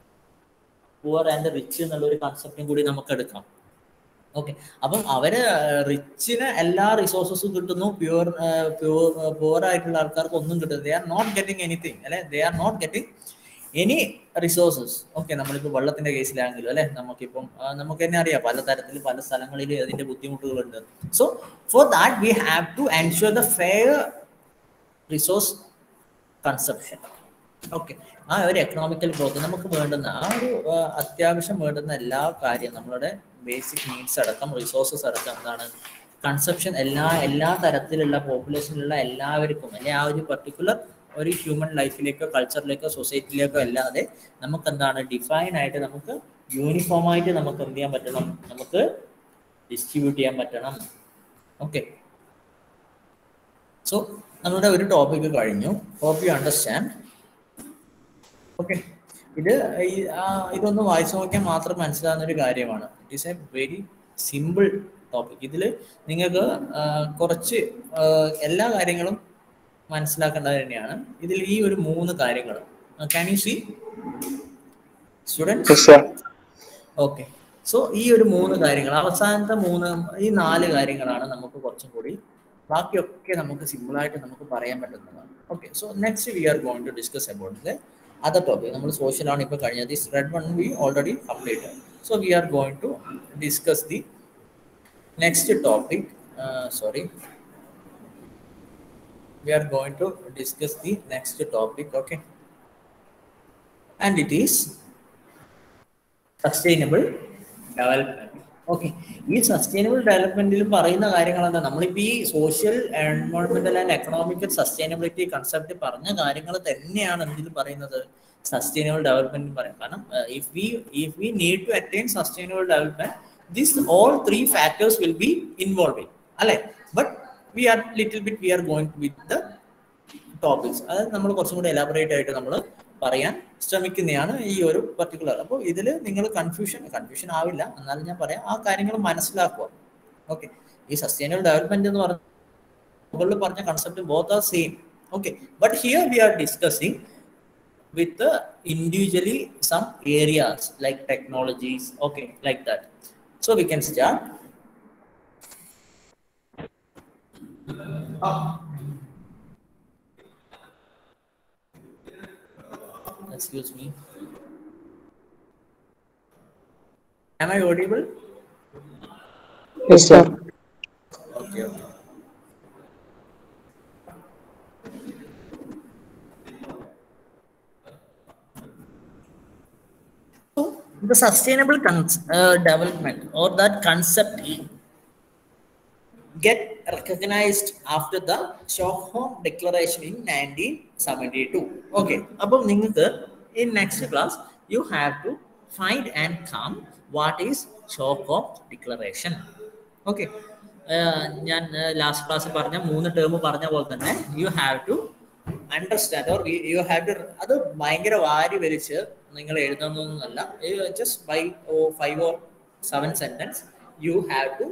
റിച്ച് എന്നുള്ള ഒരു കൺസെപ്റ്റും കൂടി നമുക്ക് എടുക്കാം. ഓക്കെ, അപ്പം അവര് റിച്ചിന് എല്ലാ റിസോഴ്സസും കിട്ടുന്നു, പുവർ ആയിട്ടുള്ള ആൾക്കാർക്ക് ഒന്നും കിട്ടുന്നു. They are not getting anything അല്ലെ, they are not getting any resources. Okay, നമ്മളിപ്പോൾ വെള്ളത്തിന്റെ കേസിലാണെങ്കിലും അല്ലെ, നമുക്കിപ്പം നമുക്ക് തന്നെ അറിയാം പല തരത്തിൽ പല സ്ഥലങ്ങളിൽ അതിന്റെ ബുദ്ധിമുട്ടുകളുണ്ട്. So for that we have to ensure the fair resource consumption. Okay, ആ ഒരു എക്കണോമിക്കൽ ഗ്രോത്ത് നമുക്ക് വേണ്ടുന്ന ആ ഒരു അത്യാവശ്യം വേണ്ടുന്ന എല്ലാ കാര്യം നമ്മളുടെ ബേസിക് നീഡ്സ് അടക്കം റിസോഴ്സസ് അടക്കം എന്താണ് കൺസപ്ഷൻ എല്ലാ തരത്തിലുള്ള പോപ്പുലേഷനിലുള്ള എല്ലാവർക്കും അല്ലെ ആ ഒരു പർട്ടിക്കുലർ ഒരു ഹ്യൂമൻ ലൈഫിലേക്കോ കൾച്ചറിലേക്കോ സൊസൈറ്റിയിലേക്കോ അല്ലാതെ നമുക്ക് എന്താണ് ഡിഫൈൻ ആയിട്ട് നമുക്ക് യൂണിഫോം ആയിട്ട് നമുക്ക് എന്ത് ചെയ്യാൻ പറ്റണം, നമുക്ക് ഡിസ്ട്രിബ്യൂട്ട് ചെയ്യാൻ പറ്റണം. ഓക്കെ, സോ നമ്മുടെ ഒരു ടോപ്പിക് കഴിഞ്ഞു. Hope you understand. ഓക്കെ, ഇതൊന്ന് വായിച്ചു നോക്കിയാൽ മാത്രം മനസ്സിലാകുന്ന ഒരു കാര്യമാണ്. It is a very simple topic. ഇതിൽ നിങ്ങൾക്ക് കുറച്ച് എല്ലാ കാര്യങ്ങളും മനസ്സിലാക്കേണ്ടത് തന്നെയാണ്. ഇതിൽ ഈ ഒരു 3 കാര്യങ്ങൾ can you see students? Okay, so ഈ ഒരു 3 കാര്യങ്ങൾ, അവസാനത്തെ 4 കാര്യങ്ങളാണ് നമുക്ക് കുറച്ചും കൂടി, ബാക്കിയൊക്കെ നമുക്ക് സിമ്പിളായിട്ട് നമുക്ക് പറയാൻ പറ്റുന്നതാണ്. Okay, so next we are going to discuss about the other topic. നമ്മൾ സോഷ്യലാണ് ഇപ്പോൾ കഴിഞ്ഞത്. This red one we already completed. So we are going to discuss the next topic. We are going to discuss the next topic. Okay, and it is sustainable development. Okay, ഈ സസ്റ്റൈനബിൾ ഡെവലപ്മെന്റിൽ പറയുന്ന കാര്യങ്ങൾ എന്താ, നമ്മളിപ്പോൾ ഈ സോഷ്യൽ എൻവയോൺമെന്റൽ ആൻഡ് എക്കണോമിക്കൽ സസ്റ്റൈനബിലിറ്റി കൺസെപ്റ്റ് പറഞ്ഞ കാര്യങ്ങൾ തന്നെയാണ് എന്തിൽ പറയുന്നത്, സസ്റ്റൈനബിൾ ഡെവലപ്മെന്റ് പറയും. കാരണം if we need to attain sustainable development, this all 3 factors will be involved അല്ലെ. But we are going with the topics. അതായത് നമ്മൾ കുറച്ചും കൂടി എലാബറേറ്റ് ആയിട്ട് നമ്മൾ പറയാൻ ശ്രമിക്കുന്നതാണ് ഈ ഒരു പർട്ടിക്കുലർ. അപ്പോൾ ഇതിൽ നിങ്ങൾ കൺഫ്യൂഷൻ ആവില്ല, എന്നാലും ഞാൻ പറയാം, ആ കാര്യങ്ങൾ മനസ്സിലാക്കുക. ഓക്കെ, ഈ സസ്റ്റൈനബിൾ ഡെവലപ്മെന്റ് എന്ന് പറഞ്ഞ മുകളിൽ പറഞ്ഞ concept both are same. Okay, but here we are discussing with individually some areas like technologies. Okay, like that. So we can start. Excuse me. Am I audible? Yes, sir. Okay. So the sustainable development or that concept get recognized after the Stockholm Declaration in 1972. Okay, above in next class you have to find and come what is Stockholm Declaration. Okay, ഞാൻ ലാസ്റ്റ് ക്ലാസ്സിൽ പറഞ്ഞ 3 ടേം പറഞ്ഞ പോലെ തന്നെ you have to understand or you have to, അത് ഭയങ്കര വാരി വലിച്ച് നിങ്ങൾ എഴുതുന്നൊന്നുമല്ല, just 5 or 7 sentence you have to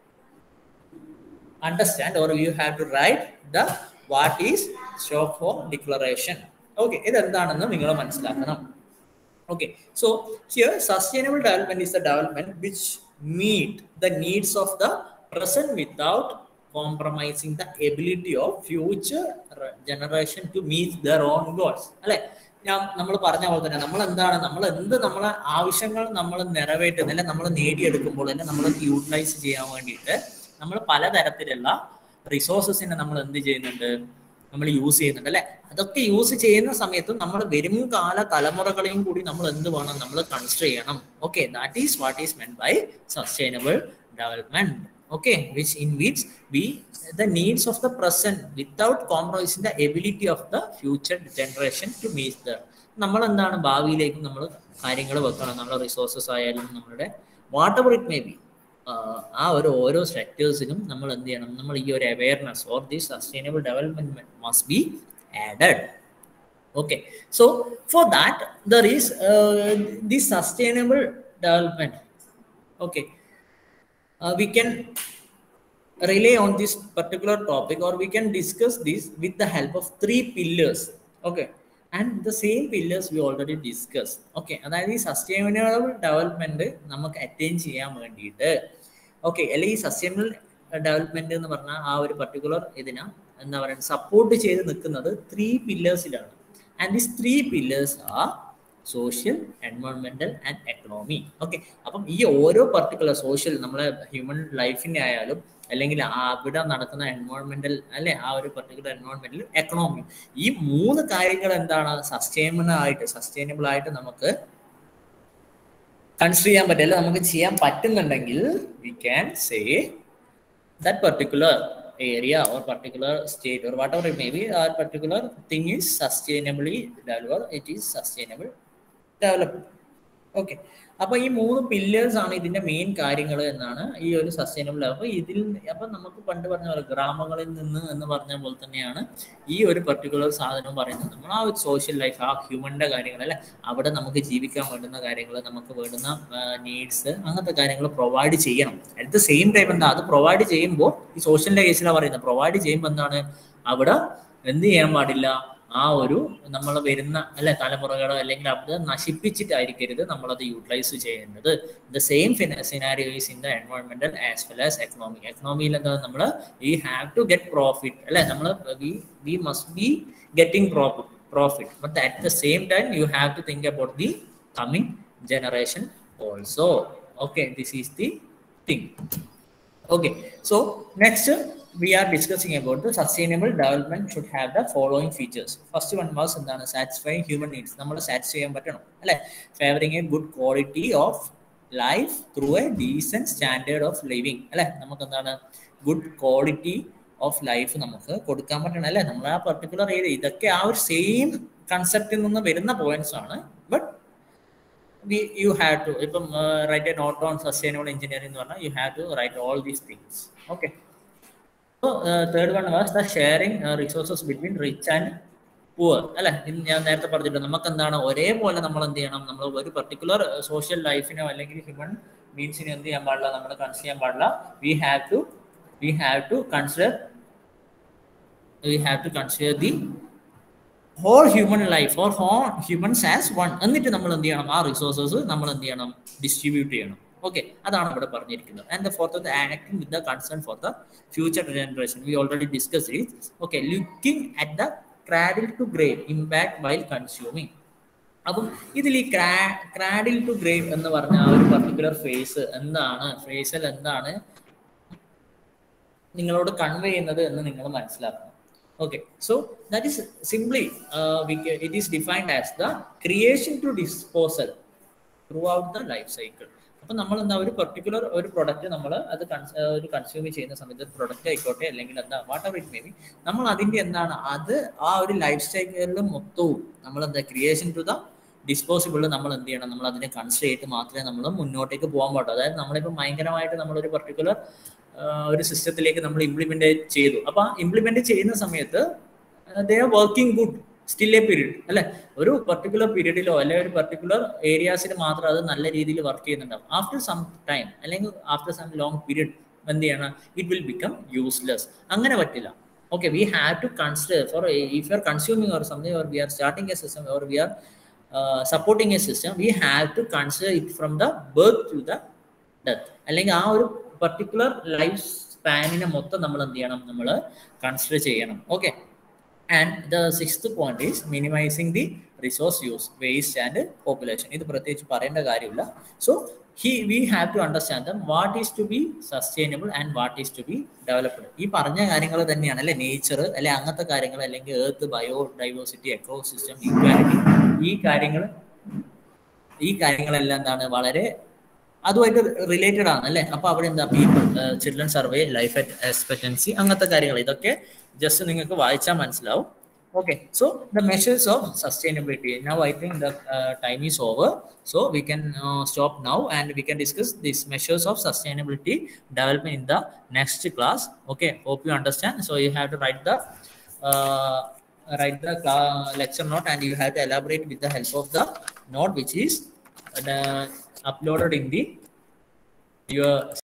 understand or you have to write the what is Stockholm Declaration. Okay, ഇതെന്താണെന്ന് നിങ്ങൾ മനസ്സിലാക്കണം. Okay, so here sustainable development is the development which meet the needs of the present without compromising the ability of future generation to meet their own goals. അല്ലെ, നമ്മൾ പറഞ്ഞ പോലെ തന്നെ നമ്മളെ ആവശ്യങ്ങൾ നമ്മൾ നിറവേറ്റുന്ന, അല്ലെ നമ്മൾ നേടിയെടുക്കുമ്പോൾ തന്നെ നമ്മൾ യൂട്ടിലൈസ് ചെയ്യാൻ വേണ്ടിയിട്ട് നമ്മൾ പലതരത്തിലുള്ള റിസോഴ്സസിനെ നമ്മൾ എന്ത് ചെയ്യുന്നുണ്ട്, നമ്മൾ യൂസ് ചെയ്യുന്നുണ്ട് അല്ലെ. അതൊക്കെ യൂസ് ചെയ്യുന്ന സമയത്തും നമ്മൾ വരും കാല തലമുറകളെയും കൂടി നമ്മൾ എന്ത് വേണം, നമ്മൾ കൺസിഡർ ചെയ്യണം. Okay, that is what is meant by sustainable development. Okay, in which we the needs of the present without compromising the ability of the future generation to meet the, നമ്മൾ എന്താണ് ഭാവിയിലേക്ക് നമ്മൾ കാര്യങ്ങൾ വെക്കണം. നമ്മുടെ റിസോഴ്സസ് ആയാലും നമ്മളുടെ whatever it may be, ആ ഒരു ഓരോ സെക്ടേഴ്സിനും നമ്മൾ എന്ത് ചെയ്യണം, നമ്മൾ ഈ ഒരു awareness or the sustainable development must be added. Okay, so for that there is the sustainable development. Okay, we can rely on this particular topic or we can discuss this with the help of 3 pillars. Okay, and the same pillars we already discussed. Okay, അതായത് ഈ സസ്റ്റൈനബിൾ ഡെവലപ്മെന്റ് നമുക്ക് അറ്റൈൻ ചെയ്യാൻ വേണ്ടിയിട്ട്, ഓക്കെ, അല്ലെങ്കിൽ ഈ സസ്റ്റൈനബിൾ ഡെവലപ്മെന്റ് എന്ന് പറഞ്ഞാൽ ആ ഒരു പർട്ടിക്കുലർ ഇതിനെ എന്താ പറയുക സപ്പോർട്ട് ചെയ്ത് നിൽക്കുന്നത് 3 പില്ലേഴ്സിലാണ്. And these 3 pillars are social, എൻവയോൺമെന്റൽ ആൻഡ് എക്കണോമി. ഓക്കെ, അപ്പം ഈ ഓരോ പർട്ടിക്കുലർ സോഷ്യൽ, നമ്മളെ ഹ്യൂമൻ ലൈഫിനെ ആയാലും അല്ലെങ്കിൽ അവിടെ നടക്കുന്ന എൻവയോൺമെന്റൽ അല്ലെ, ആ ഒരു പർട്ടിക്കുലർ എൻവയോൺമെന്റൽ, എക്കണോമി, ഈ 3 കാര്യങ്ങൾ എന്താണ് സസ്റ്റൈനബിൾ ആയിട്ട് നമുക്ക് കൺസിഡർ ചെയ്യാൻ പറ്റില്ല, നമുക്ക് ചെയ്യാൻ പറ്റുന്നുണ്ടെങ്കിൽ we can say that particular area or particular state or whatever it may be, or particular thing is sustainably developed, it is sustainable development. Okay, അപ്പൊ ഈ 3 പില്ലേഴ്സ് ആണ് ഇതിന്റെ മെയിൻ കാര്യങ്ങൾ എന്നാണ് ഈ ഒരു സസ്റ്റൈനബിൾ. അപ്പൊ ഇതിൽ അപ്പൊ നമുക്ക് പണ്ട് പറഞ്ഞ പോലെ ഗ്രാമങ്ങളിൽ നിന്ന് എന്ന് പറഞ്ഞ പോലെ തന്നെയാണ് ഈ ഒരു പർട്ടിക്കുലർ സാധനം പറയുന്നത്. നമ്മൾ ആ ഒരു സോഷ്യൽ ലൈഫ്, ആ ഹ്യൂമന്റെ കാര്യങ്ങൾ അല്ലെ, അവിടെ നമുക്ക് ജീവിക്കാൻ വേണ്ടുന്ന കാര്യങ്ങൾ, നമുക്ക് വേണ്ടുന്ന നീഡ്സ്, അങ്ങനത്തെ കാര്യങ്ങൾ പ്രൊവൈഡ് ചെയ്യണം. അറ്റ് ദ സെയിം ടൈം എന്താ, അത് പ്രൊവൈഡ് ചെയ്യുമ്പോൾ ഈ സോഷ്യലിന്റെ കേസിലാണ് പറയുന്നത്, പ്രൊവൈഡ് ചെയ്യുമ്പോൾ എന്താണ് അവിടെ എന്ത് ചെയ്യാൻ പാടില്ല, ആ ഒരു നമ്മൾ വരുന്ന അല്ലെ തലമുറകളോ അല്ലെങ്കിൽ അത് നശിപ്പിച്ചിട്ടായിരിക്കരുത് നമ്മളത് യൂട്ടിലൈസ് ചെയ്യേണ്ടത്. The same scenario is in the എൻവയോൺമെന്റൽ ആസ് വെൽ ആസ് എക്കണോമിക്. എക്കണോമിയിൽ എന്താ, നമ്മൾ we have to get profit അല്ലെ, നമ്മൾ we must be getting profit, but at the same time you have to think about the coming generation also. Okay, this is the thing. Okay, so next we are discussing about the sustainable development should have the following features. First one was എന്താണ്, satisfying human needs. നമ്മൾ സാറ്റിസ്ഫൈ ചെയ്യാൻ പറ്റണം അല്ലെ, favouring a good quality of life through a decent standard of living അല്ലെ, നമുക്ക് എന്താണ് ഗുഡ് ക്വാളിറ്റി ഓഫ് ലൈഫ് നമുക്ക് കൊടുക്കാൻ പറ്റണം അല്ലെ, നമ്മൾ ആ പർട്ടിക്കുലർ ഏരിയ. ഇതൊക്കെ ആ ഒരു സെയിം കൺസെപ്റ്റിൽ നിന്ന് വരുന്ന പോയിന്റ്സ് ആണ്. But you have to write a note on sustainable engineering എന്ന് പറഞ്ഞാൽ you have to write all these things. Okay, so third one was the sharing resources between rich and poor അല്ലെ. ഞാൻ നേരത്തെ പറഞ്ഞിട്ടുണ്ട്, നമുക്ക് എന്താണ് ഒരേപോലെ നമ്മൾ എന്ത് ചെയ്യണം, നമ്മൾ ഒരു പർട്ടിക്കുലർ സോഷ്യൽ ലൈഫിനോ അല്ലെങ്കിൽ ഹ്യൂമൻ ബീങ്സിനോ എന്ത് ചെയ്യാൻ പാടില്ല, നമ്മൾ കൺസിഡർ ചെയ്യാൻ പാടില്ല. we have to consider the whole human life or whole humans as one. എന്നിട്ട് നമ്മൾ എന്ത് ചെയ്യണം, ആ റിസോഴ്സസ് നമ്മൾ എന്ത് ചെയ്യണം, ഡിസ്ട്രിബ്യൂട്ട് ചെയ്യണം. ഓക്കെ, അതാണ് ഇവിടെ പറഞ്ഞിരിക്കുന്നത്. And the fourth acting with the concern for the future generation. We already discuss it. Okay, looking at the cradle to grave impact while consuming. അപ്പം ഇതിൽ ഈ ക്രാഡിൽ ടു ഗ്രേവ് എന്ന് പറഞ്ഞ ആ ഒരു പർട്ടിക്കുലർ ഫേസിൽ എന്താണ് നിങ്ങളോട് കൺവേ ചെയ്യുന്നത് എന്ന് നിങ്ങൾ മനസ്സിലാക്കണം. Okay, so that is simply it is defined as the creation to disposal throughout the life cycle. അപ്പം നമ്മൾ എന്താ, ഒരു പർട്ടിക്കുലർ ഒരു പ്രൊഡക്റ്റ് നമ്മൾ അത് ഒരു കൺസ്യൂം ചെയ്യുന്ന സമയത്ത്, പ്രൊഡക്റ്റ് ആയിക്കോട്ടെ അല്ലെങ്കിൽ എന്താ whatever it may be, നമ്മൾ അതിൻ്റെ എന്താണ് അത് ആ ഒരു ലൈഫ് സൈക്കിളിൽ മൊത്തവും നമ്മൾ എന്താ ക്രിയേഷൻ ടു ദ ഡിസ്പോസിബിൾ നമ്മൾ എന്ത് ചെയ്യണം, നമ്മൾ അതിനെ കൺസിഡർ ചെയ്തിട്ട് മാത്രമേ നമ്മൾ മുന്നോട്ടേക്ക് പോകാൻ പാടുള്ളൂ. അതായത് നമ്മളിപ്പോൾ ഭയങ്കരമായിട്ട് നമ്മളൊരു പർട്ടിക്കുലർ ഒരു സിസ്റ്റത്തിലേക്ക് നമ്മൾ ഇംപ്ലിമെന്റ് ചെയ്തു. അപ്പൊ ആ ഇംപ്ലിമെന്റ് ചെയ്യുന്ന സമയത്ത് they are working good still a period അല്ലെ, ഒരു പർട്ടിക്കുലർ പീരീഡിലോ അല്ലെങ്കിൽ ഒരു പർട്ടിക്കുലർ ഏരിയാസിൽ മാത്രം അത് നല്ല രീതിയിൽ വർക്ക് ചെയ്യുന്നുണ്ടാവും. ആഫ്റ്റർ സം ടൈം അല്ലെങ്കിൽ ആഫ്റ്റർ സം ലോങ് പീരീഡ് എന്ത് ചെയ്യണം, ഇറ്റ് വിൽ ബിക്കം യൂസ്ലെസ്. അങ്ങനെ പറ്റില്ല. Okay, we have to consider for if you are consuming or something, or we are starting a system, or we are supporting a system, we have to consider it from the birth to the death. അല്ലെങ്കിൽ ആ ഒരു പർട്ടിക്കുലർ ലൈഫ് സ്പാനിനെ മൊത്തം നമ്മൾ എന്ത് ചെയ്യണം, നമ്മൾ കൺസിഡർ ചെയ്യണം. Okay, and the sixth point is minimising the resource use, waste and population. ഇത് പ്രത്യേകിച്ച് പറയേണ്ട കാര്യമില്ല. So we have to understand them, what is to be sustainable and what is to be developed. ഈ പറഞ്ഞ കാര്യങ്ങൾ തന്നെയാണ് അല്ലെ, നേച്ചർ അല്ലെ അങ്ങനത്തെ കാര്യങ്ങൾ, അല്ലെങ്കിൽ എർത്ത്, ബയോഡൈവേഴ്സിറ്റി, എക്കോസിസ്റ്റം, ഈക്വാലിറ്റി, ഈ കാര്യങ്ങളെല്ലാം എന്താണ്, വളരെ അതുമായിട്ട് റിലേറ്റഡ് ആണ് അല്ലെ. അപ്പൊ അവിടെ എന്താ, people, children survey, life expectancy, അങ്ങനത്തെ കാര്യങ്ങൾ, ഇതൊക്കെ ജസ്റ്റ് നിങ്ങൾക്ക് വായിച്ചാൽ മനസ്സിലാവും. Okay, so the measures of sustainability. Now I think the time is over, so we can stop now and we can discuss these measures of sustainability development in the next class. Okay, hope you understand. So you have to write the lecture note, and you have to elaborate with the help of the note which is uploaded in the your